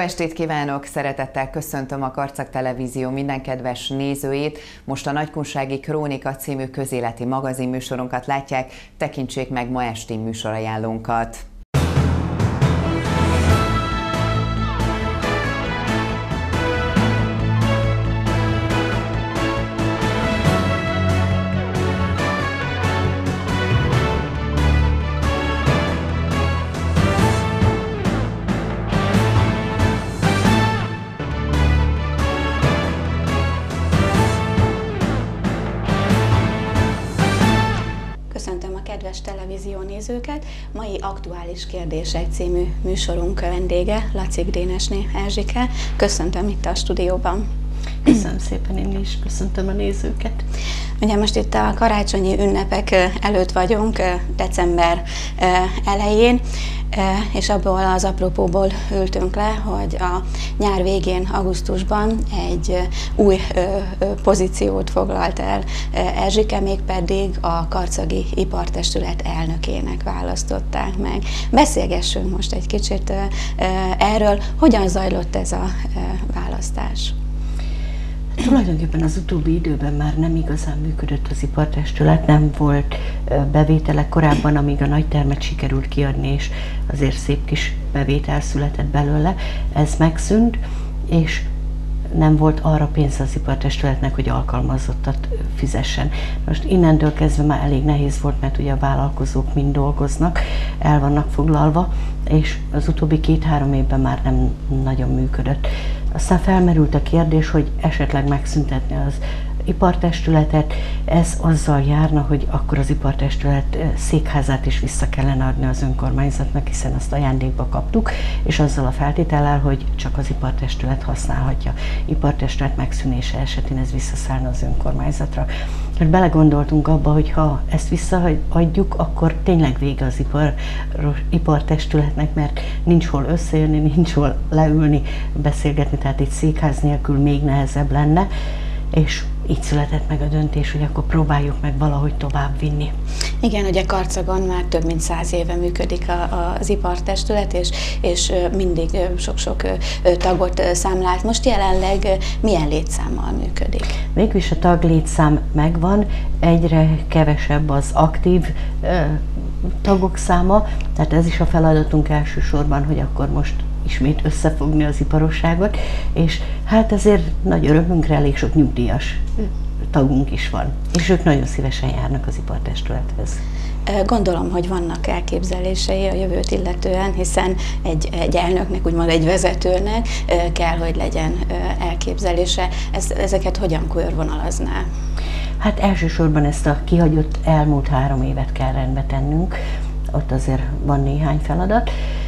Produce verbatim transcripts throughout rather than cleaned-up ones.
estét kívánok! Szeretettel köszöntöm a Karcag Televízió minden kedves nézőjét. Most a Nagykunsági Krónika című közéleti magazinműsorunkat látják, tekintsék meg ma esti műsorajánlónkat. Köszöntöm a kedves televíziónézőket! Mai Aktuális Kérdések című műsorunk vendége Lacik Dénesné Erzsike. Köszöntöm itt a stúdióban. Köszönöm szépen én is, köszöntöm a nézőket. Ugye most itt a karácsonyi ünnepek előtt vagyunk, december elején, és abból az apropóból ültünk le, hogy a nyár végén, augusztusban egy új pozíciót foglalt el Erzsike, mégpedig a Karcagi Ipartestület elnökének választották meg. Beszélgessünk most egy kicsit erről, hogyan zajlott ez a választás? Tulajdonképpen az utóbbi időben már nem igazán működött az ipartestület, nem volt bevétele korábban, amíg a nagy termet sikerült kiadni, és azért szép kis bevétel született belőle. Ez megszűnt, és nem volt arra pénz az ipartestületnek, hogy alkalmazottat fizessen. Most innentől kezdve már elég nehéz volt, mert ugye a vállalkozók mind dolgoznak, el vannak foglalva, és az utóbbi két-három évben már nem nagyon működött. Aztán felmerült a kérdés, hogy esetleg megszüntetni az ipartestületet. Ez azzal járna, hogy akkor az ipartestület székházát is vissza kellene adni az önkormányzatnak, hiszen azt ajándékba kaptuk, és azzal a feltétellel, hogy csak az ipartestület használhatja. Ipartestület megszűnése esetén ez visszaszállna az önkormányzatra. Mert belegondoltunk abba, hogy ha ezt visszaadjuk, akkor tényleg vége az ipar, ipartestületnek, mert nincs hol összejönni, nincs hol leülni, beszélgetni, tehát egy székház nélkül még nehezebb lenne, és így született meg a döntés, hogy akkor próbáljuk meg valahogy tovább vinni. Igen, ugye Karcagon már több mint száz éve működik a, a, az ipartestület, és, és mindig sok-sok tagot számlált. Most jelenleg milyen létszámmal működik? Végülis a taglétszám megvan, egyre kevesebb az aktív ö, tagok száma, tehát ez is a feladatunk elsősorban, hogy akkor most ismét összefogni az iparosságot, és hát ezért nagy örömünkre elég sok nyugdíjas tagunk is van, és ők nagyon szívesen járnak az ipartestülethez. Gondolom, hogy vannak elképzelései a jövőt illetően, hiszen egy, egy elnöknek, úgymond egy vezetőnek kell, hogy legyen elképzelése. Ez, ezeket hogyan körvonalazná? Hát elsősorban ezt a kihagyott elmúlt három évet kell rendbe tennünk, ott azért van néhány feladat.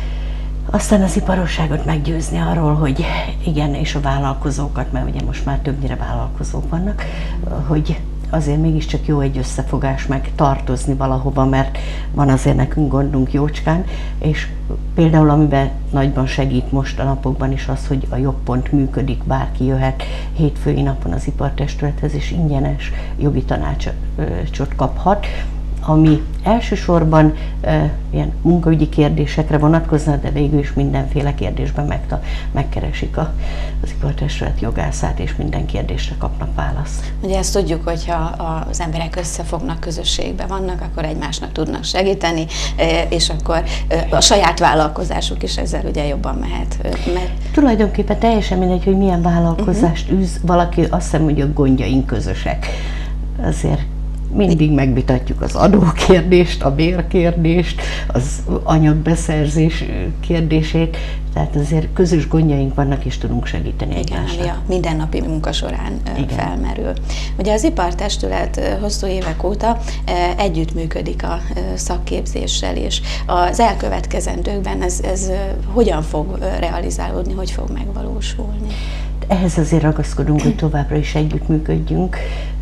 Aztán az iparosságot meggyőzni arról, hogy igen, és a vállalkozókat, mert ugye most már többnyire vállalkozók vannak, hogy azért mégiscsak jó egy összefogás, meg tartozni valahova, mert van azért nekünk gondunk jócskán, és például amiben nagyban segít most a napokban is az, hogy a Jogpont működik, bárki jöhet hétfői napon az ipartestülethez, és ingyenes jogi tanácsot kaphat, ami elsősorban e, ilyen munkaügyi kérdésekre vonatkozna, de végül is mindenféle kérdésben megta, megkeresik a, az ipartestület jogászát, és minden kérdésre kapnak választ. Ugye ezt tudjuk, hogyha az emberek összefognak, közösségben vannak, akkor egymásnak tudnak segíteni, és akkor a saját vállalkozásuk is ezzel ugye jobban mehet. Mert... Tulajdonképpen teljesen mindegy, hogy milyen vállalkozást uh-huh. űz, valaki azt hiszem, hogy a gondjaink közösek. Azért mindig megvitatjuk az adókérdést, a bérkérdést, az anyagbeszerzés kérdését, tehát azért közös gondjaink vannak, és tudunk segíteni egymásnak. Igen, a mindennapi munka során Igen. felmerül. Ugye az ipartestület hosszú évek óta együttműködik a szakképzéssel, és az elkövetkezendőkben ez, ez hogyan fog realizálódni, hogy fog megvalósulni? Ehhez azért ragaszkodunk, hogy továbbra is együttműködjünk.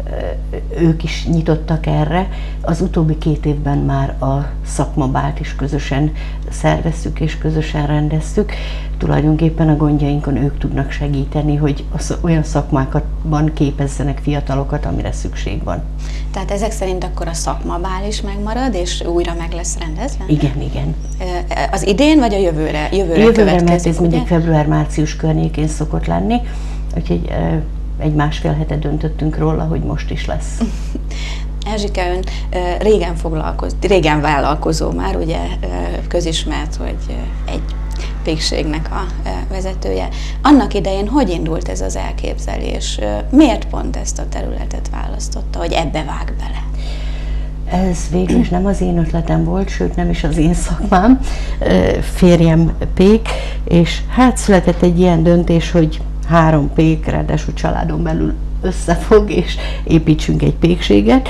ők is nyitottak erre. Az utóbbi két évben már a szakmabált is közösen szerveztük és közösen rendeztük. Tulajdonképpen a gondjainkon ők tudnak segíteni, hogy olyan szakmákban képezzenek fiatalokat, amire szükség van. Tehát ezek szerint akkor a szakmabál is megmarad, és újra meg lesz rendezve? Igen, igen. Az idén, vagy a jövőre? Jövőre, jövőre mert ez mindig február-március környékén szokott lenni, úgyhogy egy másfél hete döntöttünk róla, hogy most is lesz. Erzsike, ön régen foglalkoz, régen vállalkozó már, ugye közismert, hogy egy pékségnek a vezetője. Annak idején hogy indult ez az elképzelés? Miért pont ezt a területet választotta, hogy ebbe vág bele? Ez végül is nem az én ötletem volt, sőt nem is az én szakmám. Férjem pék, és hát született egy ilyen döntés, hogy három pék, ráadásul családon belül összefog, és építsünk egy pékséget,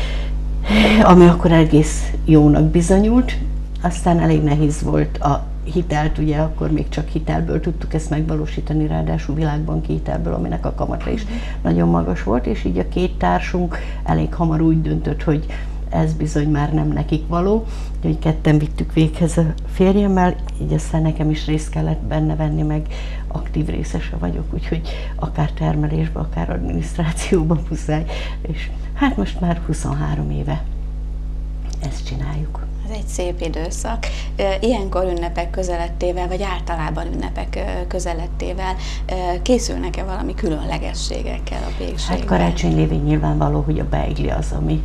ami akkor egész jónak bizonyult. Aztán elég nehéz volt a hitelt, ugye akkor még csak hitelből tudtuk ezt megvalósítani, ráadásul világbanki hitelből, aminek a kamata is nagyon magas volt, és így a két társunk elég hamar úgy döntött, hogy ez bizony már nem nekik való, hogy ketten vittük véghez a férjemmel, így aztán nekem is részt kellett benne venni, meg aktív részese vagyok, úgyhogy akár termelésben, akár adminisztrációban muszáj, és hát most már huszonhárom éve ezt csináljuk. Ez egy szép időszak. Ilyenkor ünnepek közelettével, vagy általában ünnepek közelettével készülnek-e valami különlegességekkel a pékségben? Hát karácsony lévén nyilvánvaló, hogy a beigli az, ami,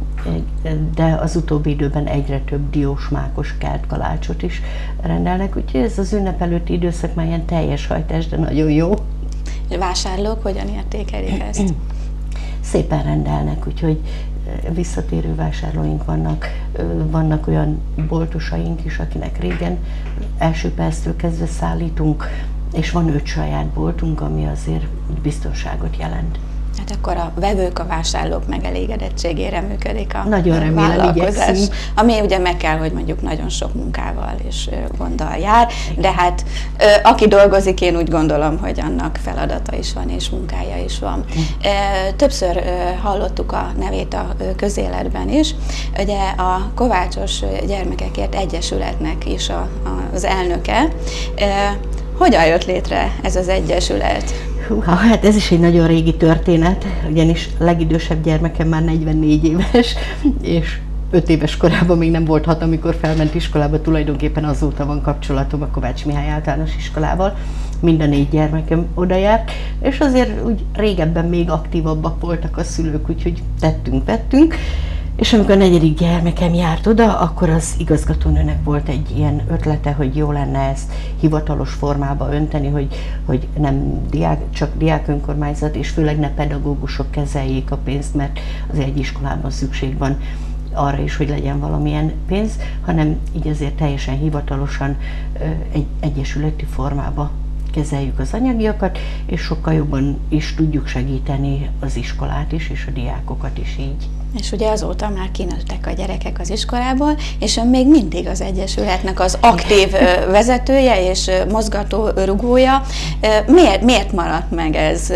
de az utóbbi időben egyre több diós, mákos, kelt kalácsot is rendelnek, úgyhogy ez az ünnep előtti időszak már ilyen teljes hajtás, de nagyon jó. A vásárlók hogyan értékelik ezt? Szépen rendelnek, úgyhogy visszatérő vásárlóink vannak, vannak olyan boltosaink is, akinek régen első perctől kezdve szállítunk, és van öt saját boltunk, ami azért biztonságot jelent. Hát akkor a vevők, a vásárlók megelégedettségére működik a nagyon remélem, vállalkozás, igyekszünk. Ami ugye meg kell, hogy mondjuk nagyon sok munkával és gonddal jár, de hát aki dolgozik, én úgy gondolom, hogy annak feladata is van és munkája is van. Többször hallottuk a nevét a közéletben is, ugye a Kovácsos Gyermekekért Egyesületnek is a, az elnöke. Hogyan jött létre ez az egyesület? Húha, hát ez is egy nagyon régi történet, ugyanis a legidősebb gyermekem már negyvennégy éves, és öt éves korában még nem volt hat, amikor felment iskolába, tulajdonképpen azóta van kapcsolatom a Kovács Mihály általános iskolával, mind a négy gyermekem oda járt, és azért úgy régebben még aktívabbak voltak a szülők, úgyhogy tettünk, tettünk. És amikor a negyedik gyermekem járt oda, akkor az igazgatónőnek volt egy ilyen ötlete, hogy jó lenne ezt hivatalos formába önteni, hogy, hogy nem diák, csak diák önkormányzat, és főleg ne pedagógusok kezeljék a pénzt, mert azért egy iskolában szükség van arra is, hogy legyen valamilyen pénz, hanem így azért teljesen hivatalosan egy egyesületi formába kezeljük az anyagiakat, és sokkal jobban is tudjuk segíteni az iskolát is, és a diákokat is így. És ugye azóta már kinőttek a gyerekek az iskolából, és ön még mindig az Egyesületnek az aktív vezetője és mozgató rugója. Miért, miért maradt meg ez?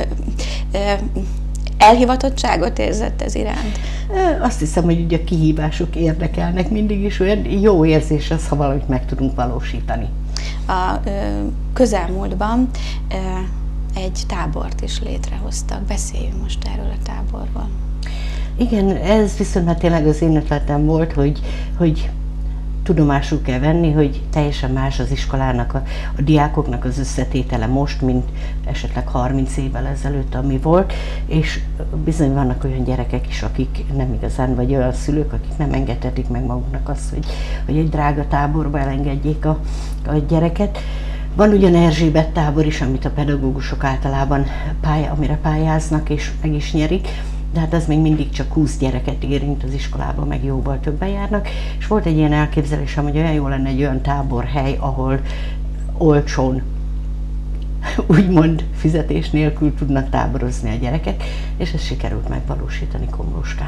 Elhivatottságot érzett ez iránt? Azt hiszem, hogy ugye a kihívások érdekelnek mindig is, olyan jó érzés az, ha valamit meg tudunk valósítani. A közelmúltban egy tábort is létrehoztak. Beszéljünk most erről a táborról. Igen, ez viszont hát tényleg az én ötletem volt, hogy, hogy tudomásul kell venni, hogy teljesen más az iskolának, a, a diákoknak az összetétele most, mint esetleg harminc évvel ezelőtt, ami volt, és bizony vannak olyan gyerekek is, akik nem igazán, vagy olyan szülők, akik nem engedhetik meg maguknak azt, hogy, hogy egy drága táborba elengedjék a, a gyereket. Van ugyan Erzsébet tábor is, amit a pedagógusok általában pálya, amire pályáznak és meg is nyerik, de hát az még mindig csak húsz gyereket érint, az iskolában meg jóval többen járnak, és volt egy ilyen elképzelésem, hogy olyan jó lenne egy olyan táborhely, ahol olcsón, úgymond fizetés nélkül tudnak táborozni a gyerekek, és ezt sikerült megvalósítani Komlóskán.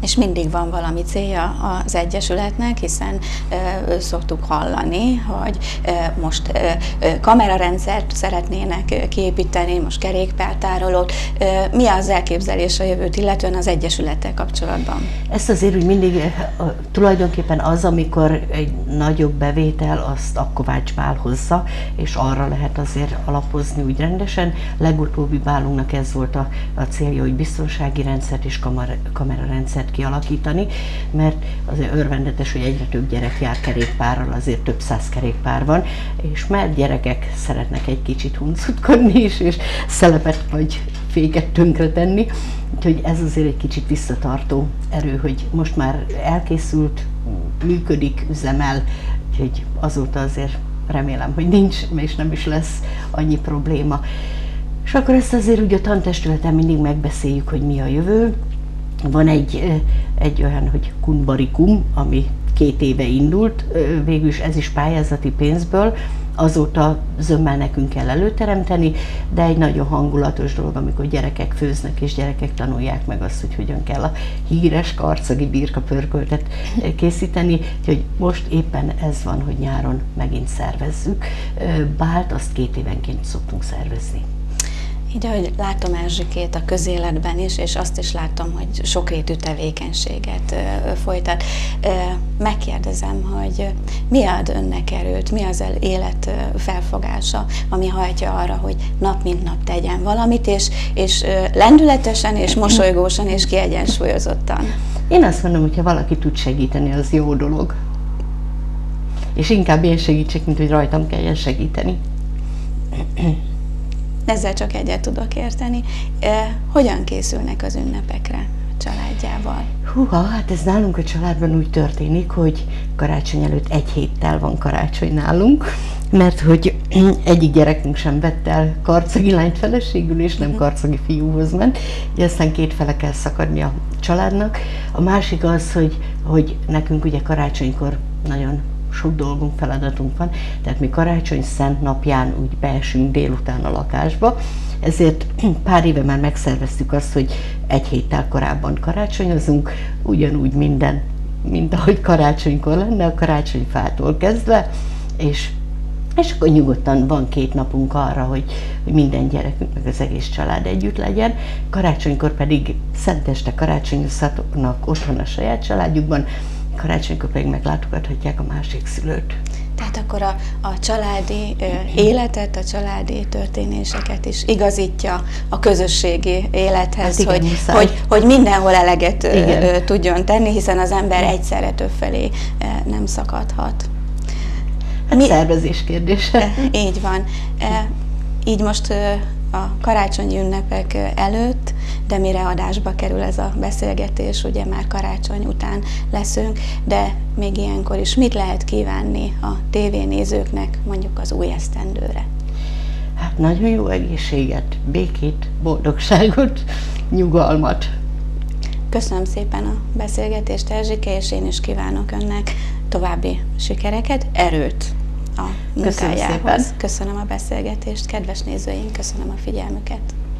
És mindig van valami célja az Egyesületnek, hiszen ö, szoktuk hallani, hogy ö, most ö, kamerarendszert szeretnének kiépíteni, most kerékpártárolót. Ö, mi az elképzelés a jövőt, illetően az Egyesülettel kapcsolatban? Ezt azért úgy mindig tulajdonképpen az, amikor egy nagyobb bevétel, azt a Kovács Bál hozza, és arra lehet azért alapozni úgy rendesen. Legutóbbi bálunknak ez volt a, a célja, hogy biztonsági rendszert és kamera, kamerarendszert kialakítani, mert azért örvendetes, hogy egyre több gyerek jár kerékpárral, azért több száz kerékpár van, és mert gyerekek szeretnek egy kicsit huncutkodni is, és szelepet vagy féket tönkretenni, úgyhogy ez azért egy kicsit visszatartó erő, hogy most már elkészült, működik, üzemel, úgyhogy azóta azért remélem, hogy nincs, és nem is lesz annyi probléma. És akkor ezt azért ugye a tantestületen mindig megbeszéljük, hogy mi a jövő. Van egy, egy olyan, hogy Kunbarikum, ami két éve indult, végül is ez is pályázati pénzből, azóta zömmel nekünk kell előteremteni, de egy nagyon hangulatos dolog, amikor gyerekek főznek, és gyerekek tanulják meg azt, hogy hogyan kell a híres karcagi birkapörköltet készíteni. Úgyhogy most éppen ez van, hogy nyáron megint szervezzük. Bált azt két évenként szoktunk szervezni. Így, ahogy látom Erzsikét a közéletben is, és azt is látom, hogy sokrétű tevékenységet folytat. Megkérdezem, hogy mi ad önnek erőt, mi az élet felfogása, ami hajtja arra, hogy nap mint nap tegyen valamit, és, és lendületesen, és mosolygósan, és kiegyensúlyozottan. Én azt mondom, hogy ha valaki tud segíteni, az jó dolog. És inkább én segítsek, mint hogy rajtam kelljen segíteni. Ezzel csak egyet tudok érteni. Hogyan készülnek az ünnepekre a családjával? Húha, hát ez nálunk a családban úgy történik, hogy karácsony előtt egy héttel van karácsony nálunk, mert hogy egyik gyerekünk sem vett el karcagi lányt feleségül, és nem karcagi fiúhoz ment, így aztán két fele kell szakadni a családnak. A másik az, hogy, hogy nekünk ugye karácsonykor nagyon sok dolgunk, feladatunk van, tehát mi karácsony szent napján úgy beesünk délután a lakásba, ezért pár éve már megszerveztük azt, hogy egy héttel korábban karácsonyozunk, ugyanúgy minden, mint ahogy karácsonykor lenne, a karácsonyfától kezdve, és, és akkor nyugodtan van két napunk arra, hogy, hogy minden gyerekünk, meg az egész család együtt legyen, karácsonykor pedig szenteste karácsonyozhatnak otthon a saját családjukban, karácsonykor pedig meglátogathatják a másik szülőt. Tehát akkor a, a családi ö, életet, a családi történéseket is igazítja a közösségi élethez, hát igen, hogy, hogy, hogy mindenhol eleget ö, tudjon tenni, hiszen az ember egyszerre többfelé ö, nem szakadhat. Hát Mi... szervezés kérdése. Így van. E, így most ö, a karácsonyi ünnepek előtt, de mire adásba kerül ez a beszélgetés, ugye már karácsony után leszünk, de még ilyenkor is mit lehet kívánni a tévénézőknek mondjuk az új esztendőre? Hát nagyon jó egészséget, békét, boldogságot, nyugalmat. Köszönöm szépen a beszélgetést, Erzsike, és én is kívánok önnek további sikereket, erőt a munkájához. Köszönöm, köszönöm a beszélgetést, kedves nézőink, köszönöm a figyelmüket.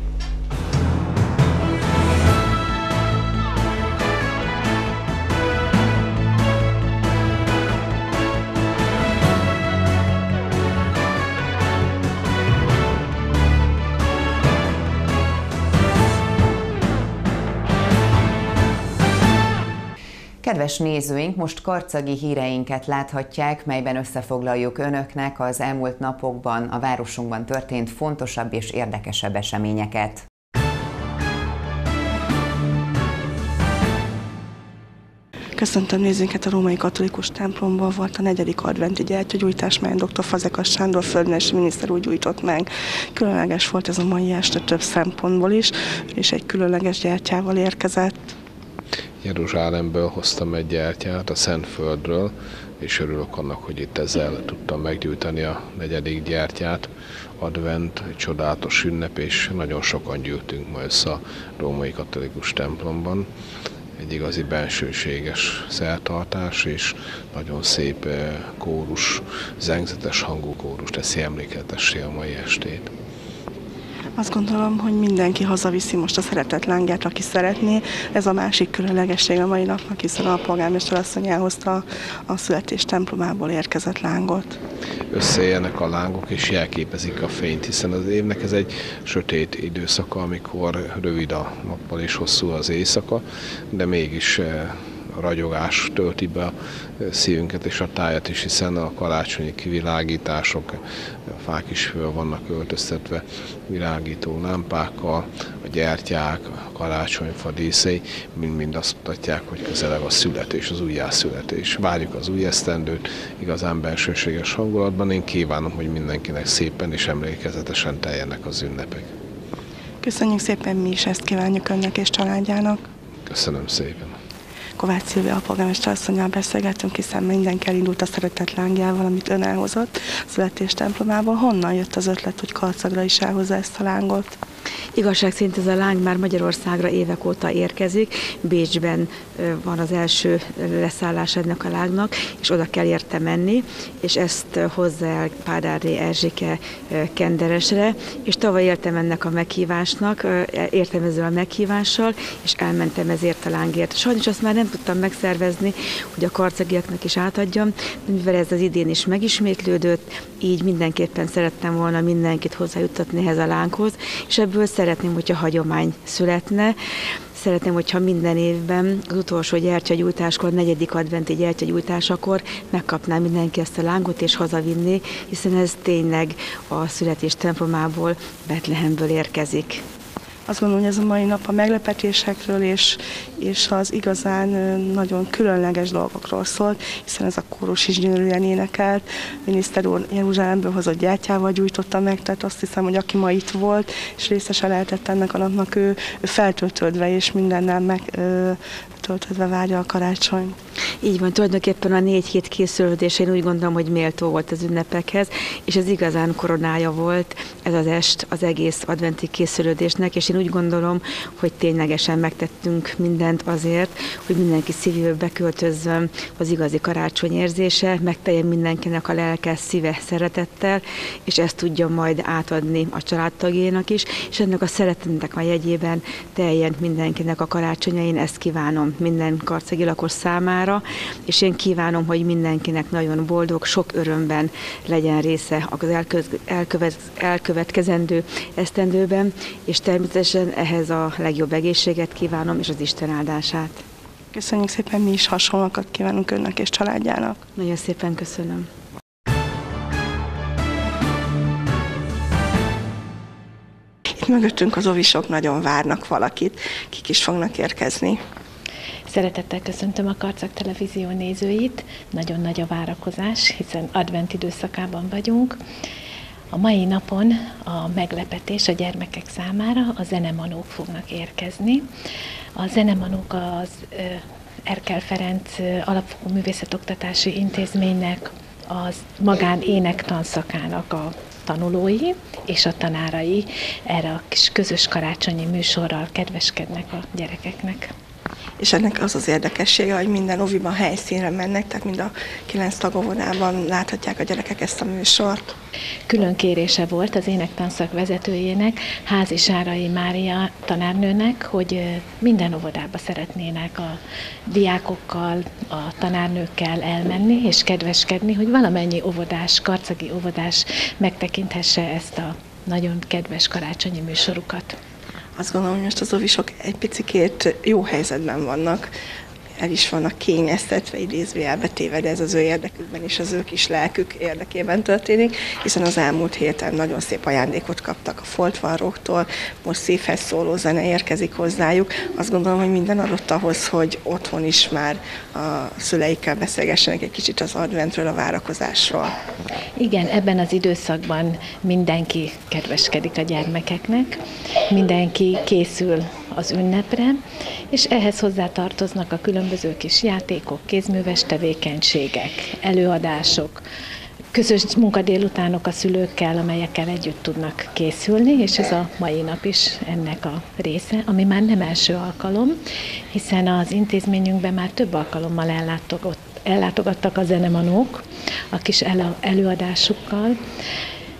Kedves nézőink, most karcagi híreinket láthatják, melyben összefoglaljuk önöknek az elmúlt napokban a városunkban történt fontosabb és érdekesebb eseményeket. Köszöntöm nézőinket, a római katolikus templomban volt a negyedik adventi gyertyagyújtás, melyen dr. Fazekas Sándor földművelési miniszter úgy gyújtott meg. Különleges volt ez a mai este több szempontból is, és egy különleges gyertyával érkezett. Jeruzsálemből hoztam egy gyertyát a Szentföldről, és örülök annak, hogy itt ezzel tudtam meggyújtani a negyedik gyertyát. Advent, egy csodálatos ünnep, és nagyon sokan gyűltünk ma össze a római katolikus templomban. Egy igazi bensőséges szertartás, és nagyon szép kórus, zengzetes hangú kórus teszi emléketessé a mai estét. Azt gondolom, hogy mindenki hazaviszi most a szeretett lángját, aki szeretné. Ez a másik különlegesség a mai napnak, hiszen a polgármester asszony elhozta a születés templomából érkezett lángot. Összeélnek a lángok és jelképezik a fényt, hiszen az évnek ez egy sötét időszaka, amikor rövid a nappal és hosszú az éjszaka, de mégis a ragyogás tölti be a szívünket és a tájat is, hiszen a karácsonyi kivilágítások, a fák is föl vannak öltöztetve világító lámpákkal, a gyertyák, a karácsonyfa díszei mind-mind azt mutatják, hogy közeleg a születés, az újjászületés. Várjuk az új esztendőt, igazán bensőséges hangulatban. Én kívánom, hogy mindenkinek szépen és emlékezetesen teljenek az ünnepek. Köszönjük szépen, mi is ezt kívánjuk önnek és családjának. Köszönöm szépen. Kovács Szilvia polgármester asszonnyal beszélgettünk, hiszen mindenki elindult a szeretett lángjával, amit ön elhozott a születés templomából. Honnan jött az ötlet, hogy Karcagra is elhozza ezt a lángot? Igazság szerint ez a láng már Magyarországra évek óta érkezik. Bécsben van az első leszállás ennek a lángnak, és oda kell érte menni, és ezt hozza el Pádárné Erzsike Kenderesre, és tavaly éltem ennek a meghívásnak, értem ezzel a meghívással, és elmentem ezért a lángért. Sajnos azt már nem tudtam megszervezni, hogy a karcagiaknak is átadjam, de mivel ez az idén is megismétlődött, így mindenképpen szerettem volna mindenkit hozzájuttatni ehhez a lánghoz, és ebből szeretném, hogyha hagyomány születne. Szeretném, hogyha minden évben az utolsó gyertyagyújtáskor, negyedik adventi gyertyagyújtásakor megkapná mindenki ezt a lángot és hazavinné, hiszen ez tényleg a születés templomából, Betlehemből érkezik. Azt gondolom, hogy ez a mai nap a meglepetésekről és, és az igazán nagyon különleges dolgokról szólt, hiszen ez a kórus is gyönyörűen énekelt. Miniszter úr Jeruzsálemből hozott gyertyával gyújtotta meg, tehát azt hiszem, hogy aki ma itt volt, és részesen lehetett ennek a napnak, ő, ő feltöltődve és mindennel megtöltődve várja a karácsony. Így van, tulajdonképpen a négy hét készülődés, én úgy gondolom, hogy méltó volt az ünnepekhez, és ez igazán koronája volt ez az est az egész adventi készülődésnek, és én úgy gondolom, hogy ténylegesen megtettünk mindent azért, hogy mindenki szívéből beköltözzön az igazi karácsony érzése, megteljen mindenkinek a lelke, szíve szeretettel, és ezt tudja majd átadni a családtagjainak is, és ennek a szeretetnek a jegyében teljen mindenkinek a karácsonya. Én ezt kívánom minden karcagi lakos számára, és én kívánom, hogy mindenkinek nagyon boldog, sok örömben legyen része az elkövet, elkövet, elkövetkezendő esztendőben, és természetesen ehhez a legjobb egészséget kívánom, és az Isten áldását. Köszönjük szépen, mi is hasonlókat kívánunk önnek és családjának. Nagyon szépen köszönöm. Itt mögöttünk az ovisok nagyon várnak valakit. Kik is fognak érkezni? Szeretettel köszöntöm a Karcag Televízió nézőit. Nagyon nagy a várakozás, hiszen advent időszakában vagyunk. A mai napon a meglepetés a gyermekek számára, a zenemanók fognak érkezni. A zenemanók az Erkel Ferenc Alapfokú Művészetoktatási Intézménynek, az magán énektanszakának a tanulói és a tanárai erre a kis közös karácsonyi műsorral kedveskednek a gyerekeknek. És ennek az az érdekessége, hogy minden oviban helyszínre mennek, tehát mind a kilenc tagóvodában láthatják a gyerekek ezt a műsort. Külön kérése volt az énektanszak vezetőjének, Házi Sárai Mária tanárnőnek, hogy minden óvodába szeretnének a diákokkal, a tanárnőkkel elmenni és kedveskedni, hogy valamennyi óvodás, karcagi óvodás megtekinthesse ezt a nagyon kedves karácsonyi műsorukat. Azt gondolom, hogy most az ovisok egy picikét jó helyzetben vannak, el is vannak kényeztetve, idézőjelbe téve, de ez az ő érdekükben és az ő kis lelkük érdekében történik, hiszen az elmúlt héten nagyon szép ajándékot kaptak a foltvarróktól, most szívhez szóló zene érkezik hozzájuk. Azt gondolom, hogy minden adott ahhoz, hogy otthon is már a szüleikkel beszélgessenek egy kicsit az adventről, a várakozásról. Igen, ebben az időszakban mindenki kedveskedik a gyermekeknek, mindenki készül az ünnepre, és ehhez hozzátartoznak a különböző kis játékok, kézműves tevékenységek, előadások, közös munkadélutánok a szülőkkel, amelyekkel együtt tudnak készülni, és ez a mai nap is ennek a része, ami már nem első alkalom, hiszen az intézményünkben már több alkalommal ellátogattak a zenemanók a kis előadásukkal,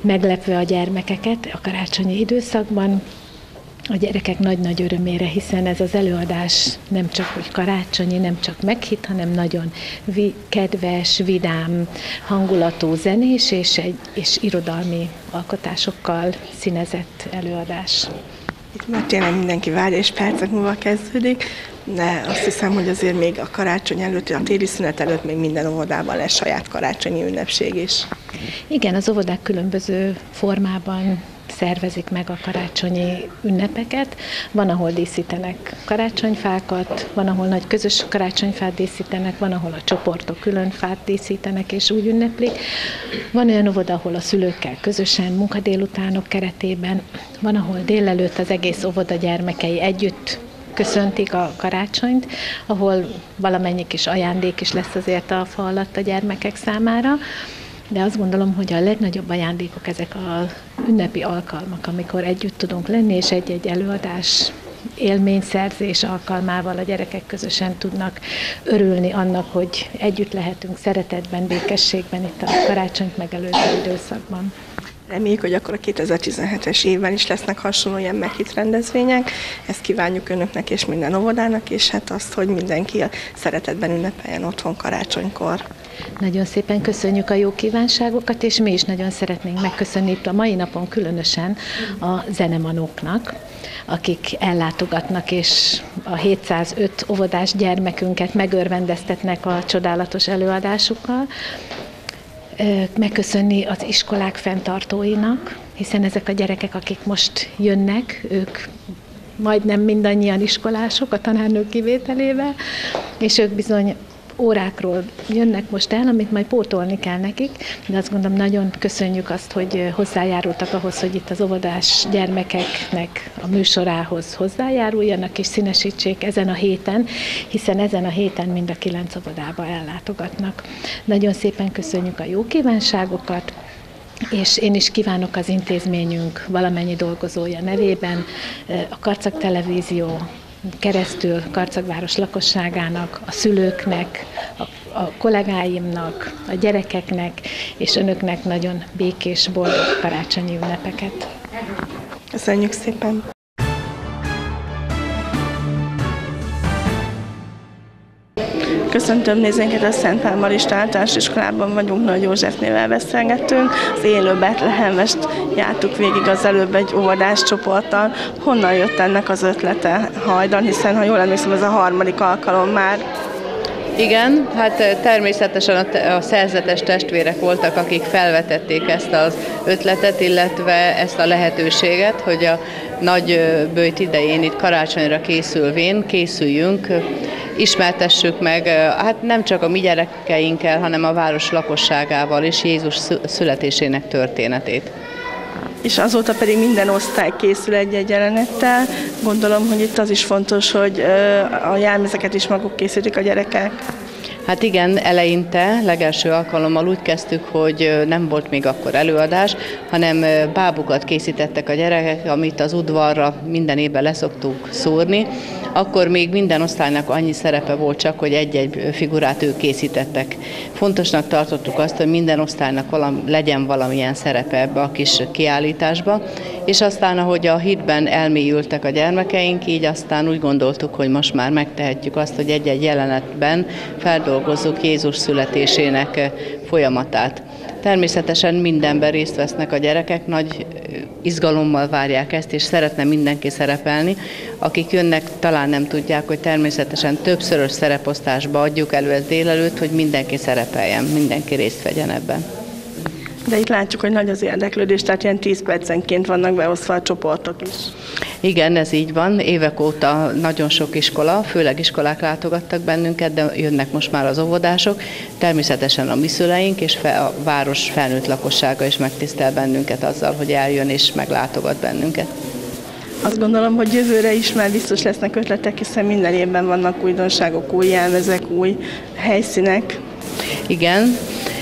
meglepve a gyermekeket a karácsonyi időszakban, a gyerekek nagy-nagy örömére, hiszen ez az előadás nem csak hogy karácsonyi, nem csak meghitt, hanem nagyon vi- kedves, vidám, hangulatú, zenés és, egy, és irodalmi alkotásokkal színezett előadás. Itt már tényleg mindenki várja, és percek múlva kezdődik, de azt hiszem, hogy azért még a karácsony előtt, a téli szünet előtt még minden óvodában lesz saját karácsonyi ünnepség is. Igen, az óvodák különböző formában szervezik meg a karácsonyi ünnepeket. Van, ahol díszítenek karácsonyfákat, van, ahol nagy közös karácsonyfát díszítenek, van, ahol a csoportok külön fát díszítenek és úgy ünneplik. Van olyan óvoda, ahol a szülőkkel közösen, munkadélutánok keretében, van, ahol délelőtt az egész óvoda gyermekei együtt köszöntik a karácsonyt, ahol valamennyi kis ajándék is lesz azért a fa alatt a gyermekek számára. De azt gondolom, hogy a legnagyobb ajándékok ezek az ünnepi alkalmak, amikor együtt tudunk lenni, és egy-egy előadás élményszerzés alkalmával a gyerekek közösen tudnak örülni annak, hogy együtt lehetünk szeretetben, békességben itt a karácsonyt megelőző időszakban. Reméljük, hogy akkor a kétezer-tizenhetes évben is lesznek hasonló ilyen meghitt rendezvények. Ezt kívánjuk önöknek és minden óvodának, és hát azt, hogy mindenki a szeretetben ünnepeljen otthon karácsonykor. Nagyon szépen köszönjük a jó kívánságokat, és mi is nagyon szeretnénk megköszönni itt a mai napon különösen a zenemanóknak, akik ellátogatnak, és a hétszázöt óvodás gyermekünket megörvendeztetnek a csodálatos előadásukkal. Megköszönni az iskolák fenntartóinak, hiszen ezek a gyerekek, akik most jönnek, ők majdnem mindannyian iskolások, a tanárnők kivételével, és ők bizony órákról jönnek most el, amit majd pótolni kell nekik, de azt gondolom, nagyon köszönjük azt, hogy hozzájárultak ahhoz, hogy itt az óvodás gyermekeknek a műsorához hozzájáruljanak és színesítsék ezen a héten, hiszen ezen a héten mind a kilenc óvodába ellátogatnak. Nagyon szépen köszönjük a jó kívánságokat, és én is kívánok az intézményünk valamennyi dolgozója nevében, a Karcag Televízió keresztül Karcagváros lakosságának, a szülőknek, a, a kollégáimnak, a gyerekeknek és önöknek nagyon békés, boldog karácsonyi ünnepeket. Köszönjük szépen! Köszöntöm nézőinket, a Szent Pál Marista Általános Iskolában vagyunk, Nagy Józsefnével beszélgettünk. Az élő Betlehemest jártuk végig az előbb egy óvodás csoporttal. Honnan jött ennek az ötlete hajdan, hiszen ha jól emlékszem, ez a harmadik alkalom már. Igen, hát természetesen a szerzetes testvérek voltak, akik felvetették ezt az ötletet, illetve ezt a lehetőséget, hogy a nagy böjt idején itt karácsonyra készülvén készüljünk, ismertessük meg, hát nem csak a mi gyerekeinkkel, hanem a város lakosságával is Jézus születésének történetét. És azóta pedig minden osztály készül egy-egy jelenettel. Gondolom, hogy itt az is fontos, hogy a jelmezeket is maguk készítik a gyerekek. Hát igen, eleinte, legelső alkalommal úgy kezdtük, hogy nem volt még akkor előadás, hanem bábukat készítettek a gyerekek, amit az udvarra minden évben leszoktuk szórni. Akkor még minden osztálynak annyi szerepe volt csak, hogy egy-egy figurát ők készítettek. Fontosnak tartottuk azt, hogy minden osztálynak valami, legyen valamilyen szerepe ebbe a kis kiállításba, és aztán, ahogy a hitben elmélyültek a gyermekeink, így aztán úgy gondoltuk, hogy most már megtehetjük azt, hogy egy-egy jelenetben feldolgozzuk Jézus születésének folyamatát. Természetesen mindenben részt vesznek a gyerekek, nagy izgalommal várják ezt, és szeretne mindenki szerepelni. Akik jönnek, talán nem tudják, hogy természetesen többszörös szereposztásba adjuk elő ezt délelőtt, hogy mindenki szerepeljen, mindenki részt vegyen ebben. De itt látjuk, hogy nagy az érdeklődés, tehát ilyen tíz percenként vannak beosztva a csoportok is. Igen, ez így van. Évek óta nagyon sok iskola, főleg iskolák látogattak bennünket, de jönnek most már az óvodások. Természetesen a mi szüleink és a város felnőtt lakossága is megtisztel bennünket azzal, hogy eljön és meglátogat bennünket. Azt gondolom, hogy jövőre is már biztos lesznek ötletek, hiszen minden évben vannak újdonságok, új jelmezek, új helyszínek. Igen.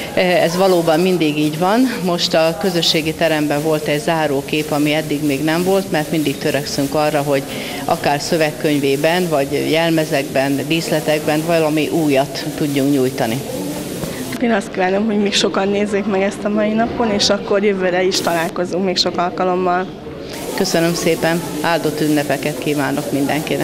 Ez valóban mindig így van. Most a közösségi teremben volt egy zárókép, ami eddig még nem volt, mert mindig törekszünk arra, hogy akár szövegkönyvében, vagy jelmezekben, díszletekben valami újat tudjunk nyújtani. Én azt kívánom, hogy még sokan nézzék meg ezt a mai napon, és akkor jövőre is találkozunk még sok alkalommal. Köszönöm szépen, áldott ünnepeket kívánok mindenkinek!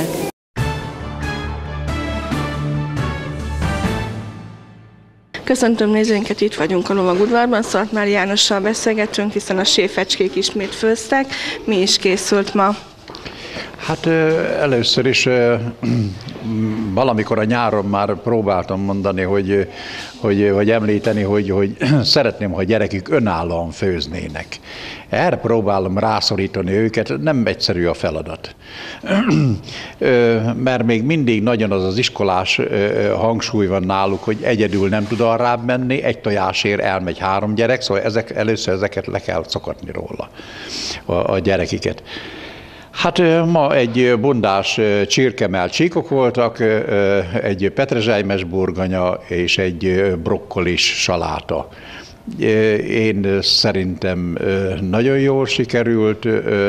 Köszöntöm nézőinket, itt vagyunk a Lovagudvarban, Szatmári Jánossal beszélgetünk, hiszen a séfecskék ismét főztek. Mi is készült ma? Hát először is valamikor a nyáron már próbáltam mondani, hogy, hogy, hogy említeni, hogy, hogy szeretném, ha a gyerekük önállóan főznének. Erre próbálom rászorítani őket, nem egyszerű a feladat. Mert még mindig nagyon az az iskolás hangsúly van náluk, hogy egyedül nem tud arrább menni, egy tojásért elmegy három gyerek, szóval ezek, először ezeket le kell szokatni róla, a, a gyerekiket. Hát ma egy bundás csirkemell csíkok voltak, egy petrezselymes burgonya és egy brokkolis saláta. Én szerintem nagyon jól sikerült,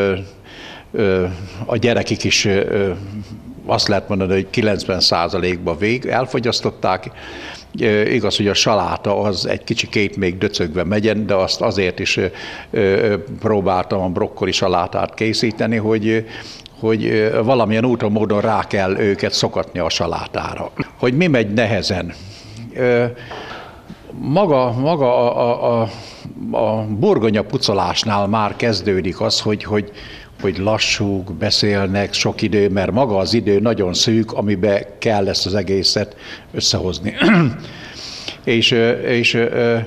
a gyerekek is azt lehet mondani, hogy kilencven százalékban vég elfogyasztották. Igaz, hogy a saláta az egy kicsikét még döcögve megyen, de azt azért is próbáltam a brokkoli salátát készíteni, hogy, hogy valamilyen úton, módon rá kell őket szokatni a salátára. Hogy mi megy nehezen. Maga, maga a, a, a burgonya pucolásnál már kezdődik az, hogy, hogy hogy lassúk, beszélnek, sok idő, mert maga az idő nagyon szűk, amiben kell ezt az egészet összehozni. és, és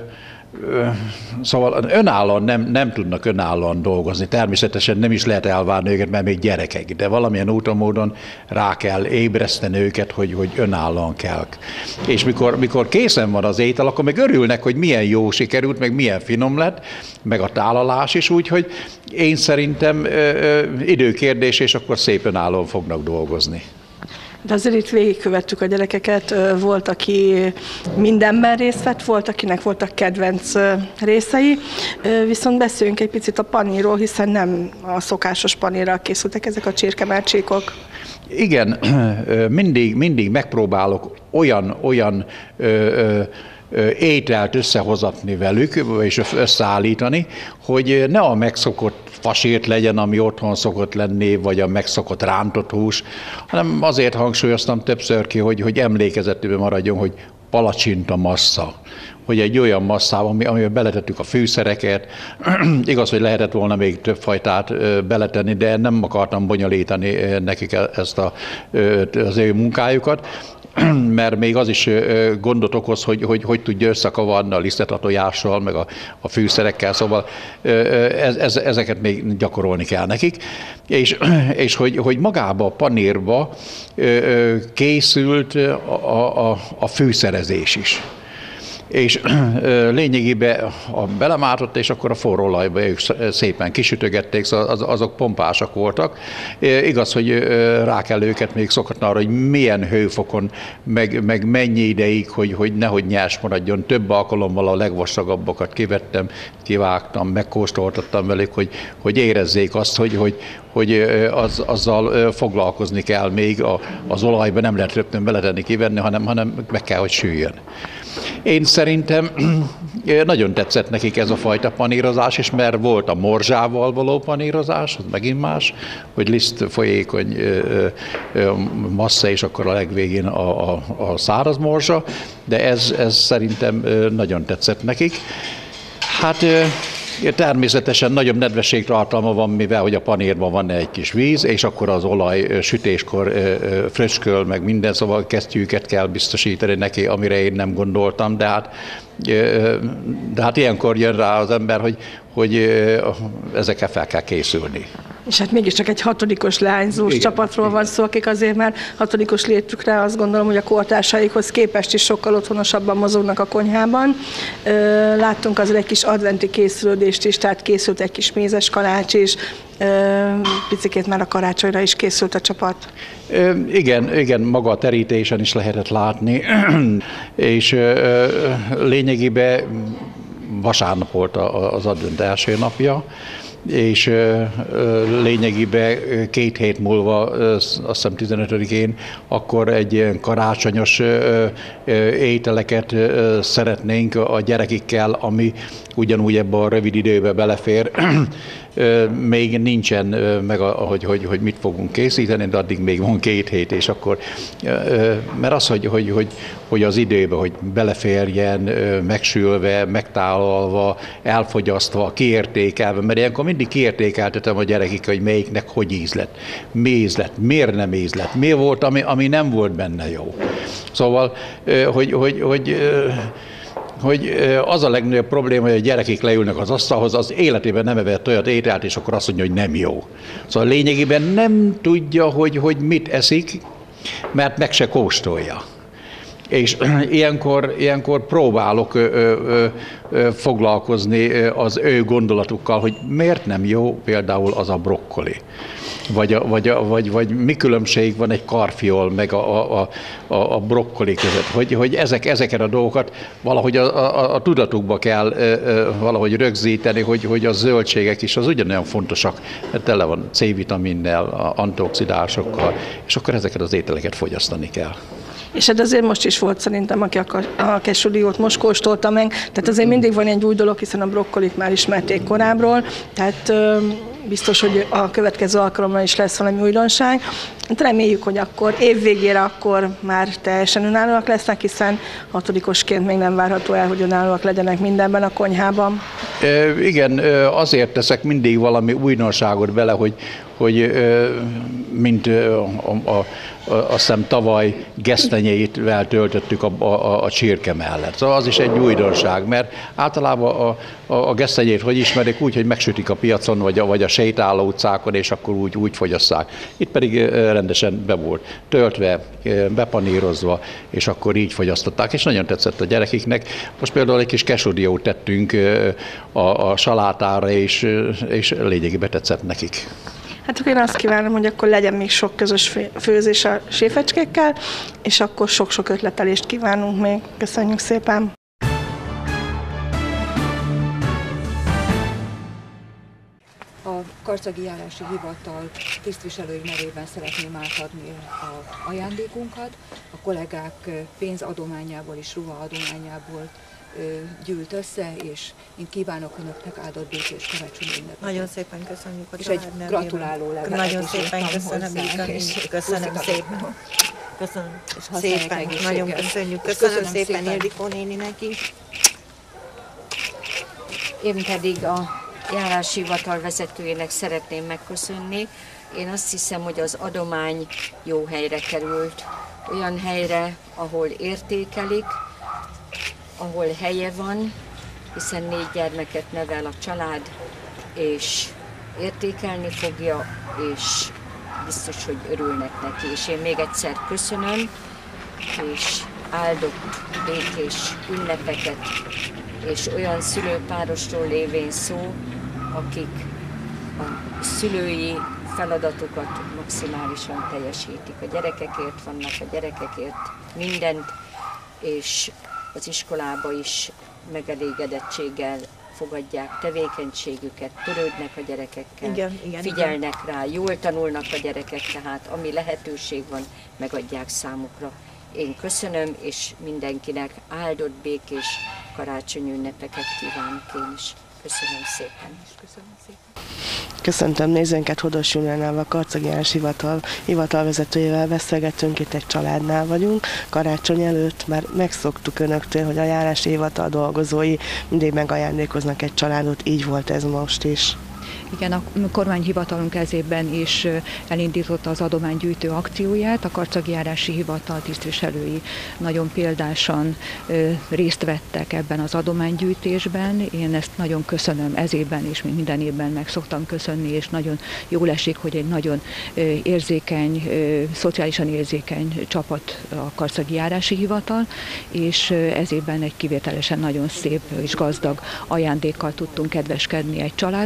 szóval önállóan nem, nem tudnak önállóan dolgozni. Természetesen nem is lehet elvárni őket, mert még gyerekek, de valamilyen úton, módon rá kell ébreszteni őket, hogy, hogy önállóan kell. És mikor, mikor készen van az étel, akkor meg örülnek, hogy milyen jó sikerült, meg milyen finom lett, meg a tálalás is, úgyhogy én szerintem ö, ö, időkérdés, és akkor szép önállóan fognak dolgozni. De azért itt végigkövettük a gyerekeket, volt, aki mindenben részt vett, volt, akinek voltak kedvenc részei, viszont beszéljünk egy picit a paníról, hiszen nem a szokásos panírral készültek ezek a csirkemellcsíkok. Igen, mindig, mindig megpróbálok olyan, olyan ö, ö, ételt összehozatni velük, és összeállítani, hogy ne a megszokott fasírt legyen, ami otthon szokott lenni, vagy a megszokott rántott hús, hanem azért hangsúlyoztam többször ki, hogy, hogy emlékezetében maradjon, hogy palacsinta massza. Hogy egy olyan masszában, ami, amiben beletettük a fűszereket, igaz, hogy lehetett volna még több fajtát beletenni, de nem akartam bonyolítani nekik ezt a, az ő munkájukat, mert még az is gondot okoz, hogy hogy, hogy tudja összekavarni a lisztet a tojással, meg a, a fűszerekkel, szóval ez, ez, ezeket még gyakorolni kell nekik. És, és hogy, hogy magába a panírba készült a, a, a fűszerezés is. És lényegében a belemártott, és akkor a forró olajba ők szépen kisütögették, szóval az, azok pompásak voltak. Igaz, hogy rá kell őket még szokatni arra, hogy milyen hőfokon, meg, meg mennyi ideig, hogy, hogy nehogy nyers maradjon. Több alkalommal a legvastagabbakat kivettem, kivágtam, megkóstoltattam velük, hogy, hogy érezzék azt, hogy, hogy, hogy az, azzal foglalkozni kell még, a, az olajba nem lehet rögtön beletenni, kivenni, hanem, hanem meg kell, hogy süljön. Én szerintem nagyon tetszett nekik ez a fajta panírozás is, mert volt a morzsával való panírozás, az megint más, hogy liszt folyékony massza, és akkor a legvégén a, a, a száraz morzsa, de ez, ez szerintem nagyon tetszett nekik. Hát természetesen nagyobb nedvességtartalma van, mivel hogy a panírban van egy kis víz, és akkor az olaj sütéskor fröcsköl, meg minden, szóval kesztyűket kell biztosítani neki, amire én nem gondoltam, de hát, de hát ilyenkor jön rá az ember, hogy, hogy ezekkel fel kell készülni. És hát mégiscsak egy hatodikos leányzós igen, csapatról igen. van szó, akik azért már hatodikos létükre azt gondolom, hogy a kortársaikhoz képest is sokkal otthonosabban mozognak a konyhában. Láttunk azért egy kis adventi készülődést is, tehát készült egy kis mézes kalács is, picikét már a karácsonyra is készült a csapat. Igen, igen, maga a terítésen is lehetett látni, és lényegében vasárnap volt az advent első napja, és lényegében két hét múlva, azt hiszem tizenötödikén, akkor egy ilyen karácsonyos ételeket szeretnénk a gyerekikkel, ami ugyanúgy ebben a rövid időbe belefér. Még nincsen meg, hogy, hogy, hogy mit fogunk készíteni, de addig még van két hét, és akkor, mert az, hogy, hogy, hogy, hogy az időbe, hogy beleférjen, megsülve, megtálalva, elfogyasztva, kiértékelve, mert ilyenkor mindig kiértékeltetem a gyerekik, hogy melyiknek hogy ízlett, mi ízlett, miért nem ízlett, mi volt, ami, ami nem volt benne jó. Szóval, hogy, hogy, hogy hogy az a legnagyobb probléma, hogy a gyerekek leülnek az asztalhoz, az életében nem evett olyat ételt, és akkor azt mondja, hogy nem jó. Szóval lényegében nem tudja, hogy, hogy mit eszik, mert meg se kóstolja. És ilyenkor, ilyenkor próbálok ö, ö, ö, foglalkozni az ő gondolatukkal, hogy miért nem jó például az a brokkoli. Vagy, a, vagy, a, vagy, vagy mi különbség van egy karfiol meg a, a, a, a brokkoli között. Hogy, hogy ezek, ezeket a dolgokat valahogy a, a, a tudatukba kell ö, ö, valahogy rögzíteni, hogy, hogy a zöldségek is az ugyanolyan fontosak, mert tele van C-vitaminnel, antioxidásokkal, és akkor ezeket az ételeket fogyasztani kell. És hát azért most is volt szerintem, aki a kesudiót most kóstolta meg, tehát azért mindig van egy új dolog, hiszen a brokkolit már ismerték korábbról, tehát biztos, hogy a következő alkalommal is lesz valami újdonság. Reméljük, hogy akkor évvégére akkor már teljesen önállóak lesznek, hiszen hatodikosként még nem várható el, hogy önállóak legyenek mindenben a konyhában. E, igen, azért teszek mindig valami újdonságot bele, hogy, hogy mint a, a, a, azt hiszem tavaly gesztenyével töltöttük a, a, a csirke mellett. Szóval az is egy újdonság, mert általában a, a, a gesztenyét hogy ismerik úgy, hogy megsütik a piacon, vagy a, vagy a sétáló utcákon, és akkor úgy, úgy fogyasszák. Itt pedig rendesen be volt töltve, bepanírozva, és akkor így fogyasztották, és nagyon tetszett a gyerekeknek. Most például egy kis kesudiót tettünk a, a salátára, és, és lényegében tetszett nekik. Hát akkor én azt kívánom, hogy akkor legyen még sok közös főzés a séfecskékkel, és akkor sok-sok ötletelést kívánunk még. Köszönjük szépen! A Karcagi Járási Hivatal tisztviselői nevében szeretném átadni az ajándékunkat. A kollégák pénzadományából és ruhaadományából gyűlt össze, és én kívánok önöknek áldott békés karácsonyi ünnepet. Nagyon szépen köszönjük a és egy gratuláló levelet. Nagyon szépen köszönöm, és köszönöm szépen. Köszönöm és szépen, nagyon köszönjük. Köszönöm, köszönöm szépen, szépen Ildikó néninek is. Én pedig a Járási Hivatal vezetőjének szeretném megköszönni. Én azt hiszem, hogy az adomány jó helyre került. Olyan helyre, ahol értékelik, ahol helye van, hiszen négy gyermeket nevel a család, és értékelni fogja, és biztos, hogy örülnek neki. És én még egyszer köszönöm, és áldott békés ünnepeket, és olyan szülőpárosról lévén szó, akik a szülői feladatukat maximálisan teljesítik. A gyerekekért vannak, a gyerekekért mindent, és az iskolába is megelégedettséggel fogadják tevékenységüket, törődnek a gyerekekkel, igen, igen, figyelnek igen. rá, jól tanulnak a gyerekek, tehát ami lehetőség van, megadják számukra. Én köszönöm, és mindenkinek áldott békés karácsonyi ünnepeket kívánok én is. Köszönöm szépen. És köszönöm szépen. Köszöntöm nézőinket, Hodos Juliánával, a Karcagi Járási Hivatal hivatalvezetőjével beszélgetünk, itt egy családnál vagyunk. Karácsony előtt már megszoktuk önöktől, hogy a Járási Hivatal dolgozói mindig megajándékoznak egy családot, így volt ez most is. Igen, a kormányhivatalunk ezében is elindította az adománygyűjtő akcióját. A Karcagi Járási Hivatal tisztviselői nagyon példásan részt vettek ebben az adománygyűjtésben. Én ezt nagyon köszönöm ez évben, és mint minden évben meg szoktam köszönni, és nagyon jól esik, hogy egy nagyon érzékeny, szociálisan érzékeny csapat a Karcagi Járási Hivatal, és ez évben egy kivételesen nagyon szép és gazdag ajándékkal tudtunk kedveskedni egy családnak.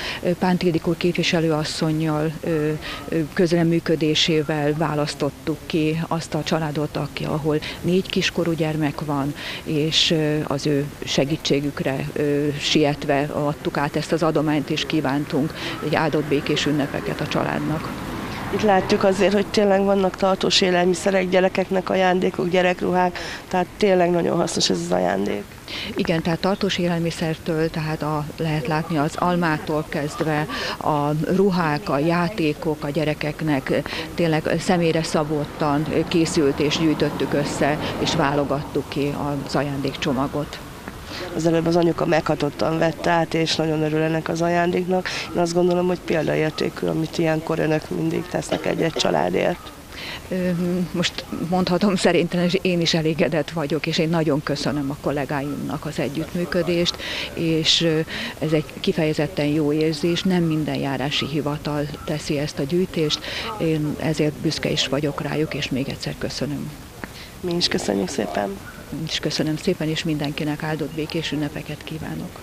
Pánti Ildikó képviselőasszonnyal közreműködésével választottuk ki azt a családot, aki, ahol négy kiskorú gyermek van, és az ő segítségükre sietve adtuk át ezt az adományt, és kívántunk egy áldott békés ünnepeket a családnak. Itt látjuk azért, hogy tényleg vannak tartós élelmiszerek, gyerekeknek ajándékok, gyerekruhák, tehát tényleg nagyon hasznos ez az ajándék. Igen, tehát tartós élelmiszertől, tehát a, lehet látni az almától kezdve, a ruhák, a játékok a gyerekeknek tényleg személyre szabottan készült és gyűjtöttük össze, és válogattuk ki az ajándékcsomagot. Az előbb az anyuka meghatottan vette át, és nagyon örül ennek az ajándéknak. Én azt gondolom, hogy példaértékű, amit ilyenkor önök mindig tesznek egy-egy családért. Most mondhatom szerintem, hogy én is elégedett vagyok, és én nagyon köszönöm a kollégáimnak az együttműködést, és ez egy kifejezetten jó érzés, nem minden járási hivatal teszi ezt a gyűjtést, én ezért büszke is vagyok rájuk, és még egyszer köszönöm. Mi is köszönjük szépen. És köszönöm szépen, és mindenkinek áldott békés ünnepeket kívánok.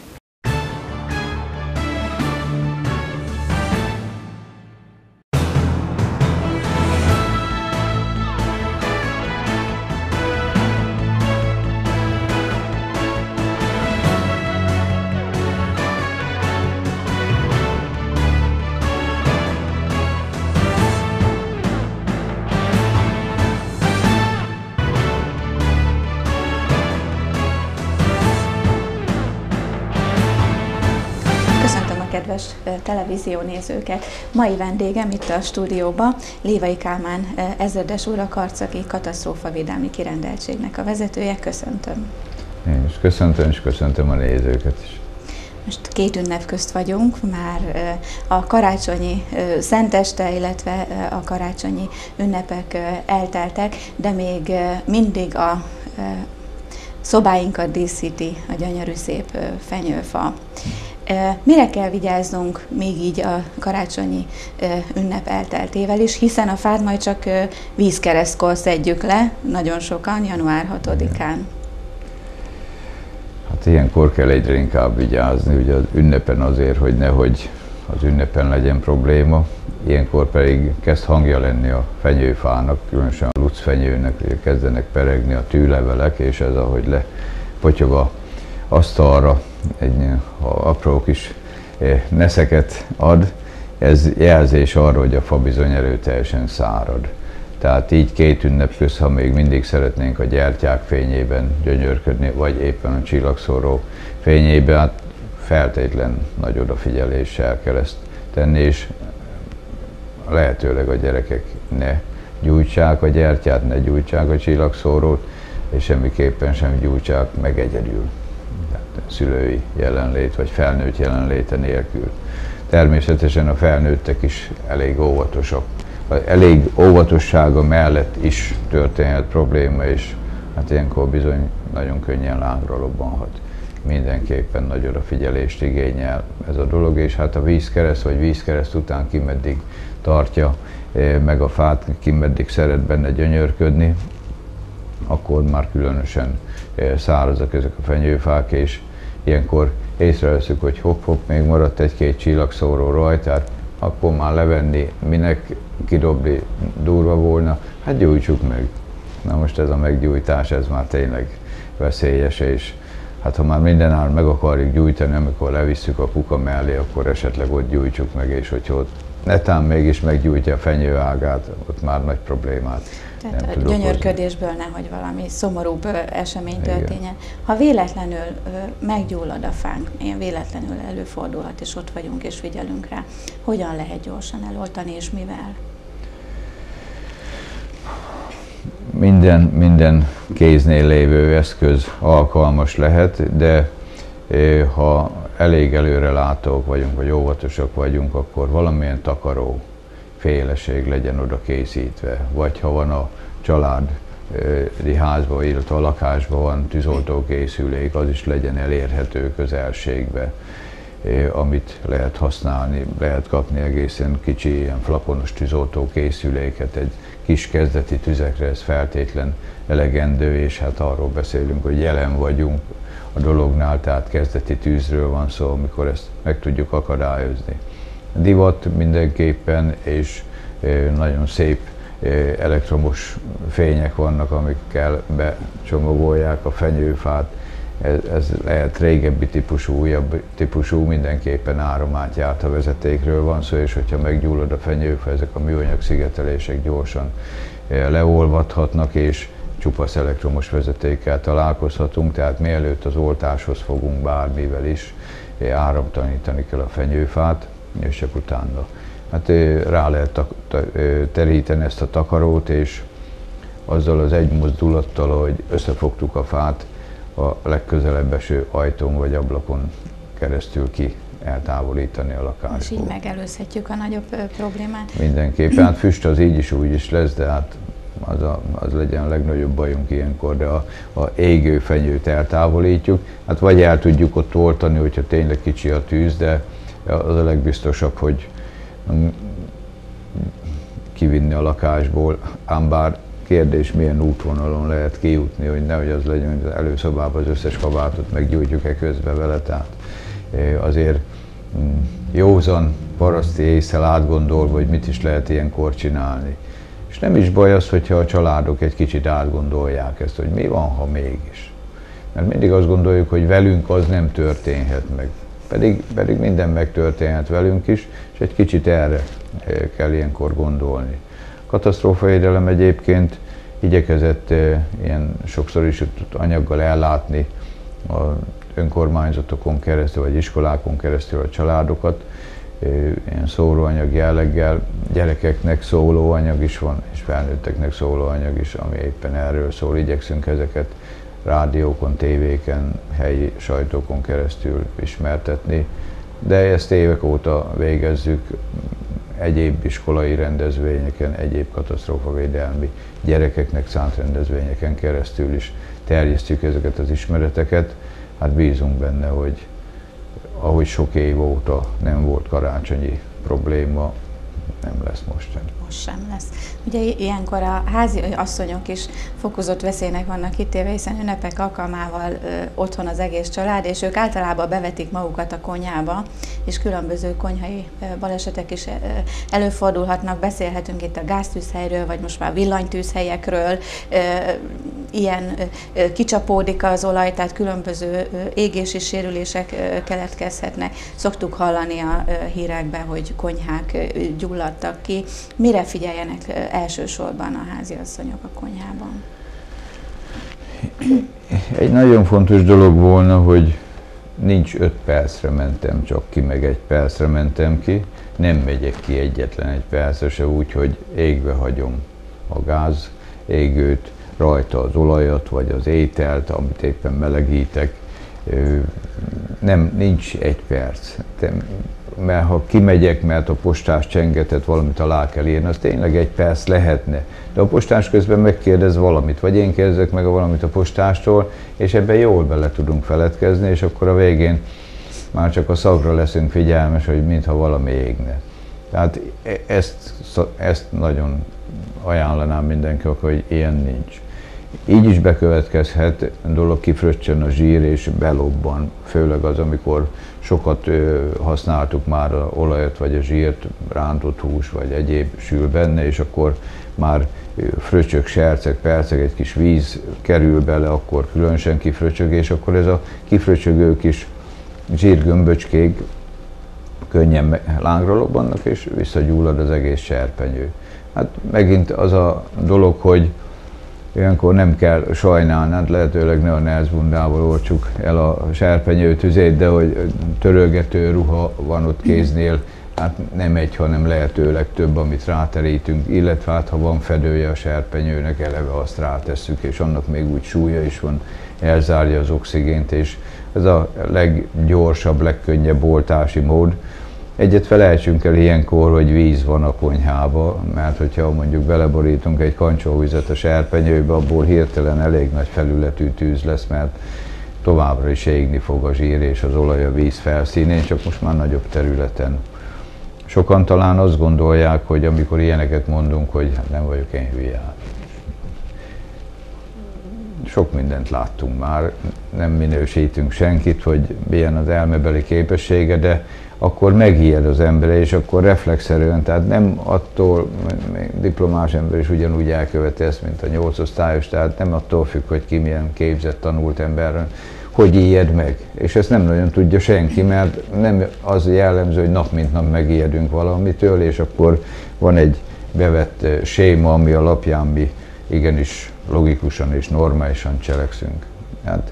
Kedves televíziónézőket! Mai vendégem itt a stúdióban Lévai Kálmán ezredes úr, a Karcagi Katasztrófavédelmi Kirendeltségnek a vezetője. Köszöntöm! Én is köszöntöm, és köszöntöm a nézőket is. Most két ünnep közt vagyunk, már a karácsonyi szenteste, illetve a karácsonyi ünnepek elteltek, de még mindig a szobáinkat díszíti a gyönyörű szép fenyőfa. Mire kell vigyáznunk még így a karácsonyi ünnep elteltével is, hiszen a fát majd csak vízkeresztkor szedjük le, nagyon sokan, január hatodikán. Hát ilyenkor kell egyre inkább vigyázni, ugye az ünnepen azért, hogy nehogy az ünnepen legyen probléma, ilyenkor pedig kezd hangja lenni a fenyőfának, különösen a lucfenyőnek, ugye kezdenek peregni a tűlevelek, és ez ahogy lepotyog a asztalra, egy apró kis neszeket ad, ez jelzés arra, hogy a fa bizony erőteljesen szárad. Tehát így két ünnep közt, ha még mindig szeretnénk a gyertyák fényében gyönyörködni, vagy éppen a csillagszóró fényében, hát feltétlen nagy odafigyeléssel kell ezt tenni, és lehetőleg a gyerekek ne gyújtsák a gyertyát, ne gyújtsák a csillagszórót, és semmiképpen sem gyújtsák meg egyedül. Szülői jelenlét, vagy felnőtt jelenléte nélkül. Természetesen a felnőttek is elég óvatosak. Elég óvatossága mellett is történhet probléma, és hát ilyenkor bizony nagyon könnyen lángra lobbanhat. Mindenképpen nagy odafigyelést igényel ez a dolog, és hát a vízkereszt, vagy vízkereszt után ki meddig tartja meg a fát, ki meddig szeret benne gyönyörködni, akkor már különösen szárazak ezek a fenyőfák, és ilyenkor észreveszünk, hogy hopp-hopp, még maradt egy-két csillagszóró rajta, akkor már levenni, minek kidobni durva volna, hát gyújtsuk meg. Na most ez a meggyújtás, ez már tényleg veszélyes, és hát ha már mindenáron meg akarjuk gyújtani, amikor levisszük a kuka mellé, akkor esetleg ott gyújtsuk meg, és hogyha ott netán mégis meggyújtja a fenyőágát, ott már nagy problémát. Tehát a gyönyörködésből nehogy valami szomorúbb esemény történjen. Ha véletlenül meggyullad a fánk, ilyen véletlenül előfordulhat, és ott vagyunk és figyelünk rá, hogyan lehet gyorsan eloltani, és mivel? Minden, minden kéznél lévő eszköz alkalmas lehet, de ha elég előre látók vagyunk, vagy óvatosak vagyunk, akkor valamilyen takaró féleség legyen oda készítve, vagy ha van a családi házban, illetve a lakásban van tűzoltókészülék, az is legyen elérhető közelségbe. amit lehet használni, lehet kapni egészen kicsi ilyen flakonos tűzoltó készüléket, egy kis kezdeti tüzekre ez feltétlen elegendő, és hát arról beszélünk, hogy jelen vagyunk a dolognál, tehát kezdeti tűzről van szó, amikor ezt meg tudjuk akadályozni. Divat mindenképpen, és nagyon szép elektromos fények vannak, amikkel becsomagolják a fenyőfát. Ez, ez lehet régebbi típusú, újabb típusú, mindenképpen áramátjárt a vezetékről van szó, és hogyha meggyullad a fenyőfa, ezek a műanyag szigetelések gyorsan leolvadhatnak, és csupasz elektromos vezetékkel találkozhatunk, tehát mielőtt az oltáshoz fogunk bármivel is, áramtalanítani kell a fenyőfát, és csak utána hát rá lehet teríteni ezt a takarót, és azzal az egy mozdulattal, hogy összefogtuk a fát, a legközelebb eső ajtón vagy ablakon keresztül ki eltávolítani a lakásból. És így megelőzhetjük a nagyobb ö, problémát. Mindenképpen, hát füst az így is úgy is lesz, de hát az, a, az legyen a legnagyobb bajunk ilyenkor, de a, a égő fenyőt eltávolítjuk. Hát vagy el tudjuk ott oltani, hogyha tényleg kicsi a tűz, de az a legbiztosabb, hogy kivinni a lakásból, ám bár kérdés, milyen útvonalon lehet kijutni, hogy nehogy az legyen, hogy az előszobában az összes kabátot meggyújtjuk-e közben vele, tehát azért józan paraszti ésszel átgondolva, hogy mit is lehet ilyenkor csinálni. És nem is baj az, hogyha a családok egy kicsit átgondolják ezt, hogy mi van, ha mégis. Mert mindig azt gondoljuk, hogy velünk az nem történhet meg. Pedig, pedig minden megtörténhet velünk is, és egy kicsit erre kell ilyenkor gondolni. A katasztrófavédelem egyébként igyekezett e, ilyen sokszor is anyaggal ellátni az önkormányzatokon keresztül, vagy iskolákon keresztül a családokat. E, ilyen szóróanyag jelleggel, gyerekeknek szóló anyag is van, és felnőtteknek szóló anyag is, ami éppen erről szól. Igyekszünk ezeket rádiókon, tévéken, helyi sajtókon keresztül ismertetni, de ezt évek óta végezzük egyéb iskolai rendezvényeken, egyéb katasztrófavédelmi gyerekeknek szánt rendezvényeken keresztül is terjesztjük ezeket az ismereteket. Hát bízunk benne, hogy ahogy sok év óta nem volt karácsonyi probléma, nem lesz most sem. Most sem lesz. Ugye ilyenkor a házi asszonyok is fokozott veszélynek vannak kitéve, hiszen ünnepek alkalmával ö, otthon az egész család, és ők általában bevetik magukat a konyhába, és különböző konyhai ö, balesetek is ö, előfordulhatnak. Beszélhetünk itt a gáztűzhelyről, vagy most már villanytűzhelyekről. Ö, ilyen ö, kicsapódik az olaj, tehát különböző ö, égési sérülések ö, keletkezhetnek. Szoktuk hallani a ö, hírekben, hogy konyhák ö, gyulladtak ki. Mire figyeljenek elsősorban a háziasszonyok a konyhában? Egy nagyon fontos dolog volna, hogy nincs öt percre mentem csak ki, meg egy percre mentem ki. Nem megyek ki egyetlen egy percre se úgy, hogy égve hagyom a gáz égőt, rajta az olajat, vagy az ételt, amit éppen melegítek. Nem, nincs egy perc. Mert ha kimegyek, mert a postás csengetett, valamit alá kell írni, az tényleg egy perc lehetne. De a postás közben megkérdez valamit, vagy én kérdezek meg a valamit a postástól, és ebben jól bele tudunk feledkezni, és akkor a végén már csak a szagra leszünk figyelmes, hogy mintha valami égne. Tehát ezt, ezt nagyon ajánlanám mindenkinek, hogy ilyen nincs. Így is bekövetkezhet dolog, kifröccsön a zsír és belobban, főleg az, amikor sokat ö, használtuk már az olajat vagy a zsírt, rántott hús vagy egyéb sül benne, és akkor már fröcsök, serceg, perceg, egy kis víz kerül bele, akkor különösen kifröcsög, és akkor ez a kifröcsögő kis zsírgömböcskék könnyen lángra lobbannak, és visszagyullad az egész serpenyő. Hát megint az a dolog, hogy ilyenkor nem kell sajnálni, hát lehetőleg ne a Nerzbundával oltsuk el a serpenyő tüzét, de hogy törölgető ruha van ott kéznél, hát nem egy, hanem lehetőleg több, amit ráterítünk, illetve hát ha van fedője a serpenyőnek, eleve azt rátesszük, és annak még úgy súlya is van, elzárja az oxigént, és ez a leggyorsabb, legkönnyebb oltási mód. Egyet felejtsünk el ilyenkor, hogy víz van a konyhába, mert hogyha mondjuk beleborítunk egy kancsóvizet a serpenyőbe, abból hirtelen elég nagy felületű tűz lesz, mert továbbra is égni fog a zsír és az olaj a víz felszínén, csak most már nagyobb területen. Sokan talán azt gondolják, hogy amikor ilyeneket mondunk, hogy hát nem vagyok én hülye. Sok mindent láttunk már, nem minősítünk senkit, hogy milyen az elmebeli képessége, de akkor megijed az ember, és akkor reflexzerűen, tehát nem attól, diplomás ember is ugyanúgy elköveti ezt, mint a nyolcosztályos, tehát nem attól függ, hogy ki milyen képzett, tanult ember, hogy ijed meg. És ezt nem nagyon tudja senki, mert nem az jellemző, hogy nap mint nap megijedünk valamitől, és akkor van egy bevett séma, ami alapján mi igenis logikusan és normálisan cselekszünk. Hát,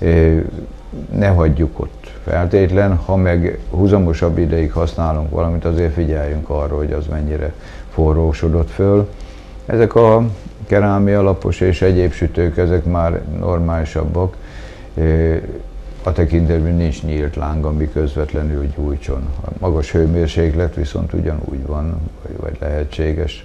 ne hagyjuk ott feltétlen, ha meg húzamosabb ideig használunk valamit, azért figyeljünk arra, hogy az mennyire forrósodott föl. Ezek a kerámia alapos és egyéb sütők, ezek már normálisabbak. A tekintetben nincs nyílt láng, ami közvetlenül gyújtson. A magas hőmérséklet viszont ugyanúgy van, vagy lehetséges.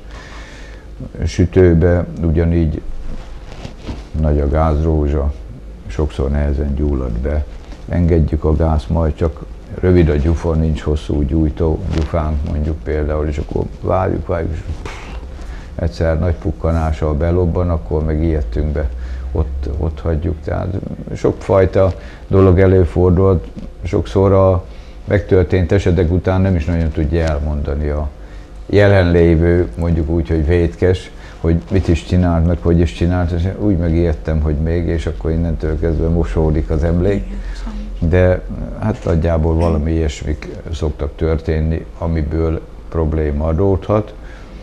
Sütőbe ugyanígy nagy a gázrózsa, sokszor nehezen gyullad be. Engedjük a gáz, majd csak rövid a gyufa, nincs hosszú gyújtó gyufánk mondjuk például, és akkor várjuk, várjuk, és egyszer nagy pukkanással belobban, akkor meg ijedtünk be, ott, ott hagyjuk. Tehát sokfajta dolog előfordult, sokszor a megtörtént esetek után nem is nagyon tudja elmondani a jelenlévő, mondjuk úgy, hogy vétkes, hogy mit is csinált, meg hogy is csinált, és úgy megijedtem, hogy még, és akkor innentől kezdve mosódik az emlék. De hát nagyjából valami ilyesmik szoktak történni, amiből probléma adódhat.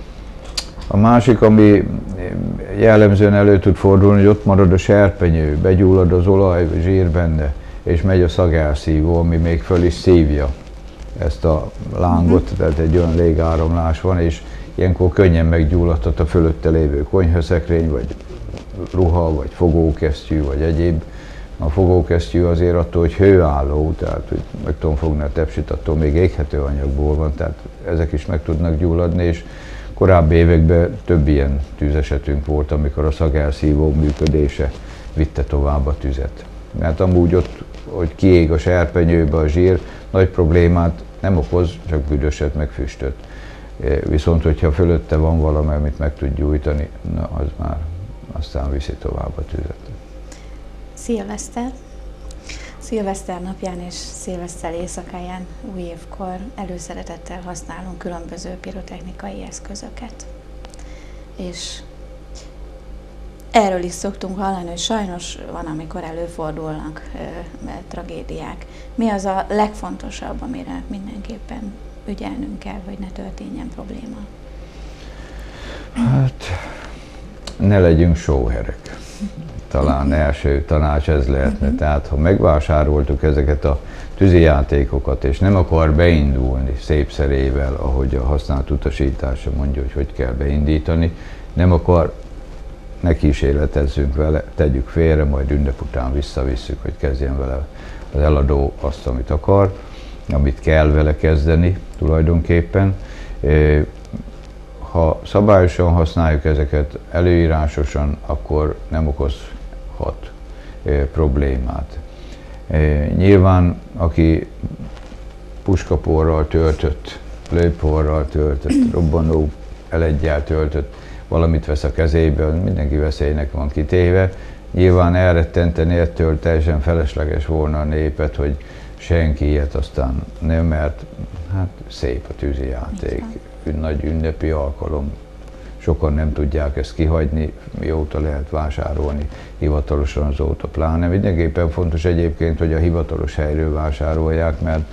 A másik, ami jellemzően elő tud fordulni, hogy ott marad a serpenyő, begyullad az olaj, zsír benne, és megy a szagelszívó, ami még föl is szívja ezt a lángot, uh-huh. tehát egy olyan légáramlás van, és ilyenkor könnyen meggyulladhat a fölötte lévő konyhaszekrény, vagy ruha, vagy fogókesztyű, vagy egyéb. A fogókesztyű azért attól, hogy hőálló, tehát hogy meg tudom fogni a tepsit, attól még éghető anyagból van, tehát ezek is meg tudnak gyulladni, és korábbi években több ilyen tűzesetünk volt, amikor a szagelszívó működése vitte tovább a tüzet. Mert amúgy ott, hogy kiég a serpenyőbe a zsír, nagy problémát nem okoz, csak büdöset, meg füstöt. Viszont, hogyha fölötte van valami, amit meg tud gyújtani, na az már aztán viszi tovább a tüzet. Szilveszter. Szilveszter napján és szilveszter éjszakáján, új évkor előszeretettel használunk különböző pirotechnikai eszközöket. És erről is szoktunk hallani, hogy sajnos van, amikor előfordulnak ö, tragédiák. Mi az a legfontosabb, amire mindenképpen ügyelnünk kell, hogy ne történjen probléma? Hát, ne legyünk sóherek. Talán első tanács ez lehetne. Uh-huh. Tehát, ha megvásároltuk ezeket a tűzijátékokat, és nem akar beindulni szép szerével, ahogy a használt utasítása mondja, hogy hogy kell beindítani, nem akar, ne kísérletezzünk vele, tegyük félre, majd ünnep után visszavisszük, hogy kezdjen vele az eladó azt, amit akar, amit kell vele kezdeni tulajdonképpen. Ha szabályosan használjuk ezeket előírásosan, akkor nem okozhat problémát. Nyilván, aki puskaporral töltött, lőporral töltött, robbanó eleggyel töltött, valamit vesz a kezébe, mindenki veszélynek van kitéve. Nyilván elrettenteni ettől teljesen felesleges volna a népet, hogy senki ilyet aztán nem, mert hát szép a tűzijáték, nagy ünnepi alkalom. Sokan nem tudják ezt kihagyni, mióta lehet vásárolni hivatalosan, azóta pláne. Mindenképpen fontos egyébként, hogy a hivatalos helyről vásárolják, mert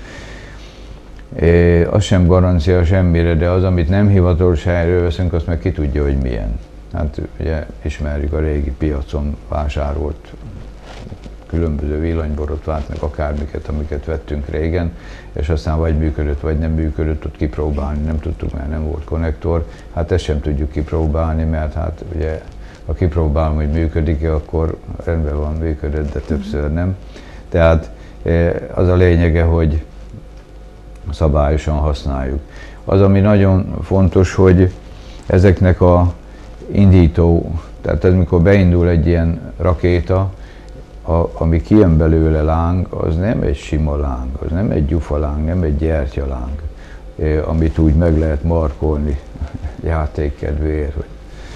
az sem garancia semmire, de az, amit nem hivatalos helyről veszünk, azt meg ki tudja, hogy milyen. Hát ugye ismerjük a régi piacon vásárolt különböző villanyborotvált, meg akármiket, amiket vettünk régen, és aztán vagy működött, vagy nem működött, ott kipróbálni nem tudtuk, mert nem volt konnektor. Hát ezt sem tudjuk kipróbálni, mert hát ugye, ha kipróbálom, hogy működik-e, akkor rendben van, működött, de többször nem. Tehát az a lényege, hogy szabályosan használjuk. Az, ami nagyon fontos, hogy ezeknek a indító, tehát ez, mikor beindul egy ilyen rakéta, a, ami kijön belőle láng, az nem egy sima láng, az nem egy gyufaláng, nem egy gyertyaláng, amit úgy meg lehet markolni játékkedvéért, hogy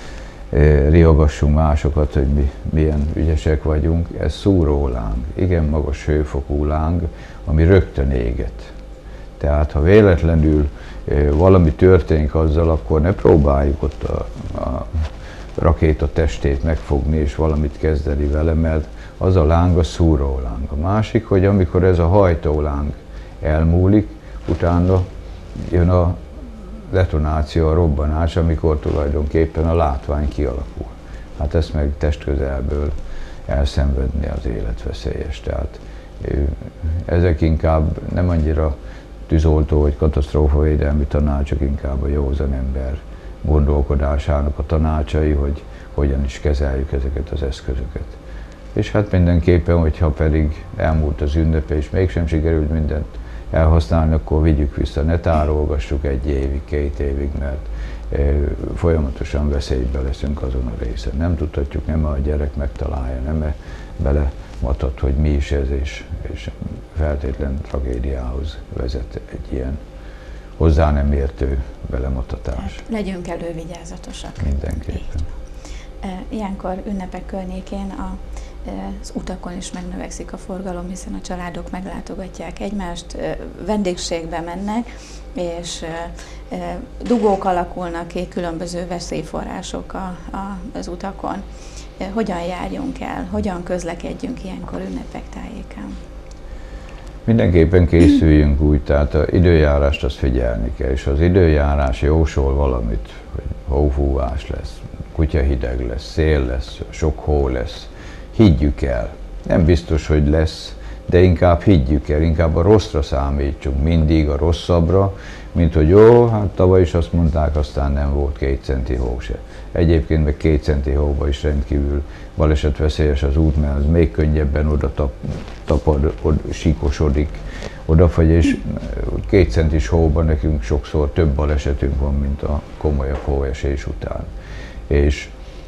riogassunk másokat, hogy mi milyen ügyesek vagyunk. Ez szúróláng, igen magas hőfokú láng, ami rögtön éget. Tehát ha véletlenül valami történik azzal, akkor ne próbáljuk ott a, a rakéta testét megfogni és valamit kezdeni vele, mert az a láng a szúróláng. A másik, hogy amikor ez a hajtóláng elmúlik, utána jön a detonáció, a robbanás, amikor tulajdonképpen a látvány kialakul. Hát ezt meg testközelből elszenvedni az életveszélyes. Tehát ezek inkább nem annyira tűzoltó vagy katasztrófavédelmi tanácsok, inkább a józan ember gondolkodásának a tanácsai, hogy hogyan is kezeljük ezeket az eszközöket. És hát mindenképpen, hogyha pedig elmúlt az ünnep, és mégsem sikerült mindent elhasználni, akkor vigyük vissza, ne tárolgassuk egy évig, két évig, mert e, folyamatosan veszélybe leszünk azon a részen. Nem tudhatjuk, nem a gyerek megtalálja, nem -e bele matat, hogy mi is ez, és, és feltétlen tragédiához vezet egy ilyen hozzá nem értő belematatás. Hát, legyünk elővigyázatosak. Mindenképpen. Ilyenkor ünnepek környékén a, az utakon is megnövekszik a forgalom, hiszen a családok meglátogatják egymást, vendégségbe mennek, és dugók alakulnak ki, különböző veszélyforrások a, a, az utakon. Hogyan járjunk el, hogyan közlekedjünk ilyenkor ünnepek tájékán? Mindenképpen készüljünk úgy, tehát az időjárást azt figyelni kell, és az időjárás jósol valamit, hogy hófúvás lesz, kutyahideg lesz, szél lesz, sok hó lesz. Higgyük el. Nem biztos, hogy lesz, de inkább higgyük el, inkább a rosszra számítsunk, mindig a rosszabbra, mint hogy jó, hát tavaly is azt mondták, aztán nem volt két centi hó se. Egyébként meg két centi hóba is rendkívül balesetveszélyes az út, mert az még könnyebben oda tap, tapad, oda, síkosodik, odafagy, és két centis hóban nekünk sokszor több balesetünk van, mint a komolyabb hóesés után. És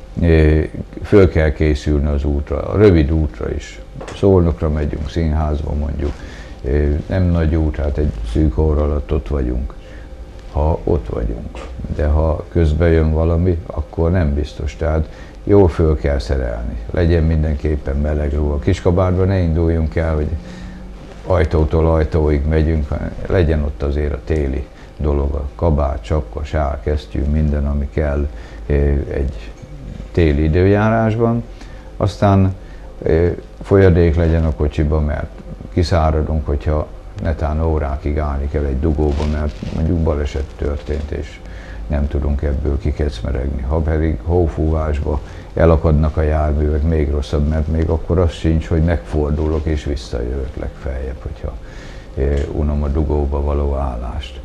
föl kell készülni az útra, a rövid útra is. Szolnokra megyünk, színházba mondjuk, nem nagy út, hát egy szűk óra alatt ott vagyunk, ha ott vagyunk. De ha közben jön valami, akkor nem biztos. Tehát jól föl kell szerelni, legyen mindenképpen meleg ruha. Kiskabátban ne induljunk el, hogy ajtótól ajtóig megyünk, legyen ott azért a téli dolog, a kabát, sapka, sál, kesztyű, minden, ami kell egy téli időjárásban. Aztán folyadék legyen a kocsiba, mert kiszáradunk, hogyha netán órákig állni kell egy dugóba, mert mondjuk baleset történt, és nem tudunk ebből kikecmeregni. Ha pedig hófúvásba elakadnak a járművek, még rosszabb, mert még akkor az sincs, hogy megfordulok és visszajövök legfeljebb, hogyha unom a dugóba való állást.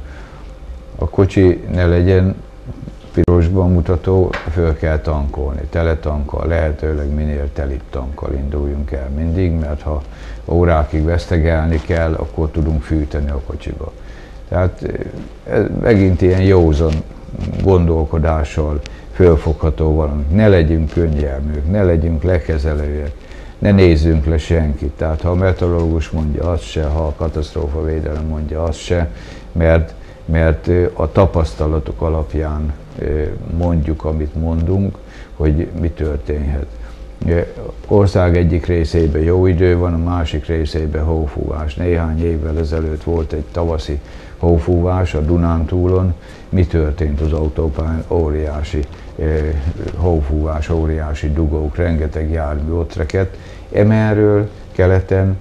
A kocsi ne legyen pirosban mutató, föl kell tankolni, teletankkal, lehetőleg minél telibb tankkal induljunk el mindig, mert ha órákig vesztegelni kell, akkor tudunk fűteni a kocsiba. Tehát ez megint ilyen józan gondolkodással fölfogható valami. Ne legyünk könnyelműek, ne legyünk lekezelőek, ne nézzünk le senkit. Tehát ha a meteorológus mondja, azt se, ha a katasztrófavédelem mondja, azt se, mert, mert a tapasztalatok alapján mondjuk, amit mondunk, hogy mi történhet. Ország egyik részében jó idő van, a másik részében hófúvás. Néhány évvel ezelőtt volt egy tavaszi hófúvás a Dunántúlon. Mi történt az autópályán? Óriási eh, hófúvás, óriási dugók, rengeteg jármű ott rekedt. Emelről keleten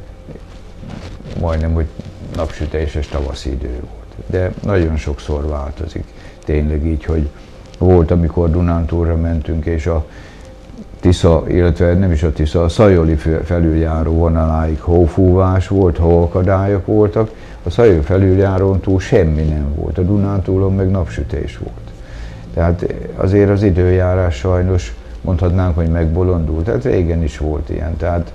majdnem, hogy napsütéses tavaszi idő volt. De nagyon sokszor változik. Tényleg így, hogy volt, amikor Dunántúlra mentünk, és a Tisza, illetve nem is a Tisza, a Szajoli felüljáró vonaláig hófúvás volt, hóakadályok voltak, a Szajoli felüljárón túl semmi nem volt, a Dunántúlon meg napsütés volt. Tehát azért az időjárás sajnos mondhatnánk, hogy megbolondult, tehát régen is volt ilyen, tehát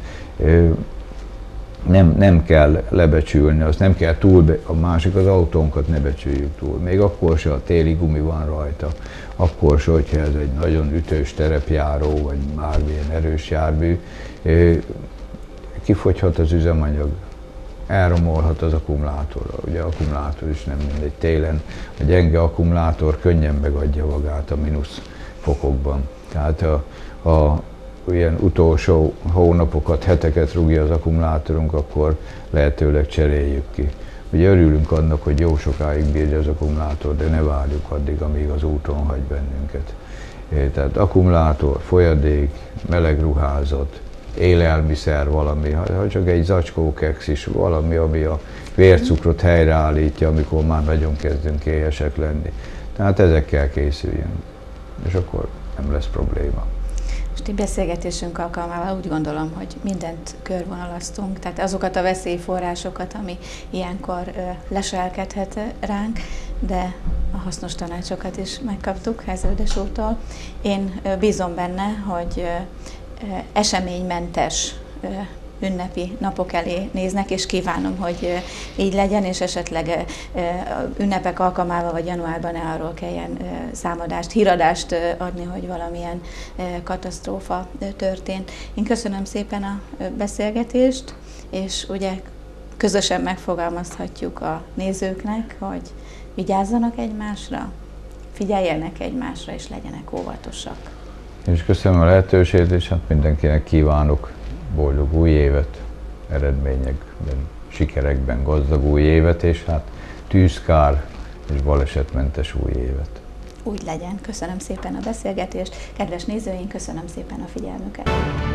nem, nem kell lebecsülni, azt nem kell túl, a másik az autónkat ne becsüljük túl, még akkor se a téli gumi van rajta, akkor se, hogyha ez egy nagyon ütős terepjáró, vagy bármilyen erős jármű. kifogyhat az üzemanyag, elromolhat az akkumulátor. Ugye akkumulátor is nem mindegy. Télen a gyenge akkumulátor könnyen megadja magát a mínusz fokokban. Tehát a, a ilyen utolsó hónapokat, heteket rúgja az akkumulátorunk, akkor lehetőleg cseréljük ki. Ugye örülünk annak, hogy jó sokáig bírja az akkumulátor, de ne várjuk addig, amíg az úton hagy bennünket. Tehát akkumulátor, folyadék, meleg ruházat, élelmiszer valami, ha csak egy zacskó keksz is, valami, ami a vércukrot helyreállítja, amikor már nagyon kezdünk éhesek lenni. Tehát ezekkel készüljön, és akkor nem lesz probléma. Most a beszélgetésünk alkalmával úgy gondolom, hogy mindent körvonalaztunk, tehát azokat a veszélyforrásokat, ami ilyenkor leselkedhet ránk, de a hasznos tanácsokat is megkaptuk Hezredes úrtól. Én bízom benne, hogy eseménymentes ünnepi napok elé néznek, és kívánom, hogy így legyen, és esetleg ünnepek alkalmával vagy januárban ne arról kelljen számadást, híradást adni, hogy valamilyen katasztrófa történt. Én köszönöm szépen a beszélgetést, és ugye közösen megfogalmazhatjuk a nézőknek, hogy vigyázzanak egymásra, figyeljenek egymásra, és legyenek óvatosak. Én is köszönöm a lehetőséget, és hát mindenkinek kívánok boldog új évet, eredményekben, sikerekben gazdag új évet, és hát tűzkár és balesetmentes új évet. Úgy legyen. Köszönöm szépen a beszélgetést. Kedves nézőink, köszönöm szépen a figyelmüket.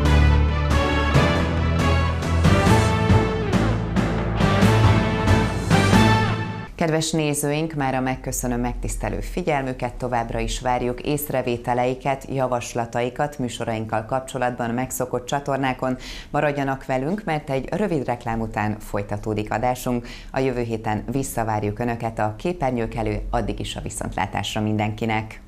Kedves nézőink, mára megköszönöm megtisztelő figyelmüket, továbbra is várjuk észrevételeiket, javaslataikat műsorainkkal kapcsolatban a megszokott csatornákon. Maradjanak velünk, mert egy rövid reklám után folytatódik adásunk. A jövő héten visszavárjuk Önöket a képernyők elő, addig is a viszontlátásra mindenkinek!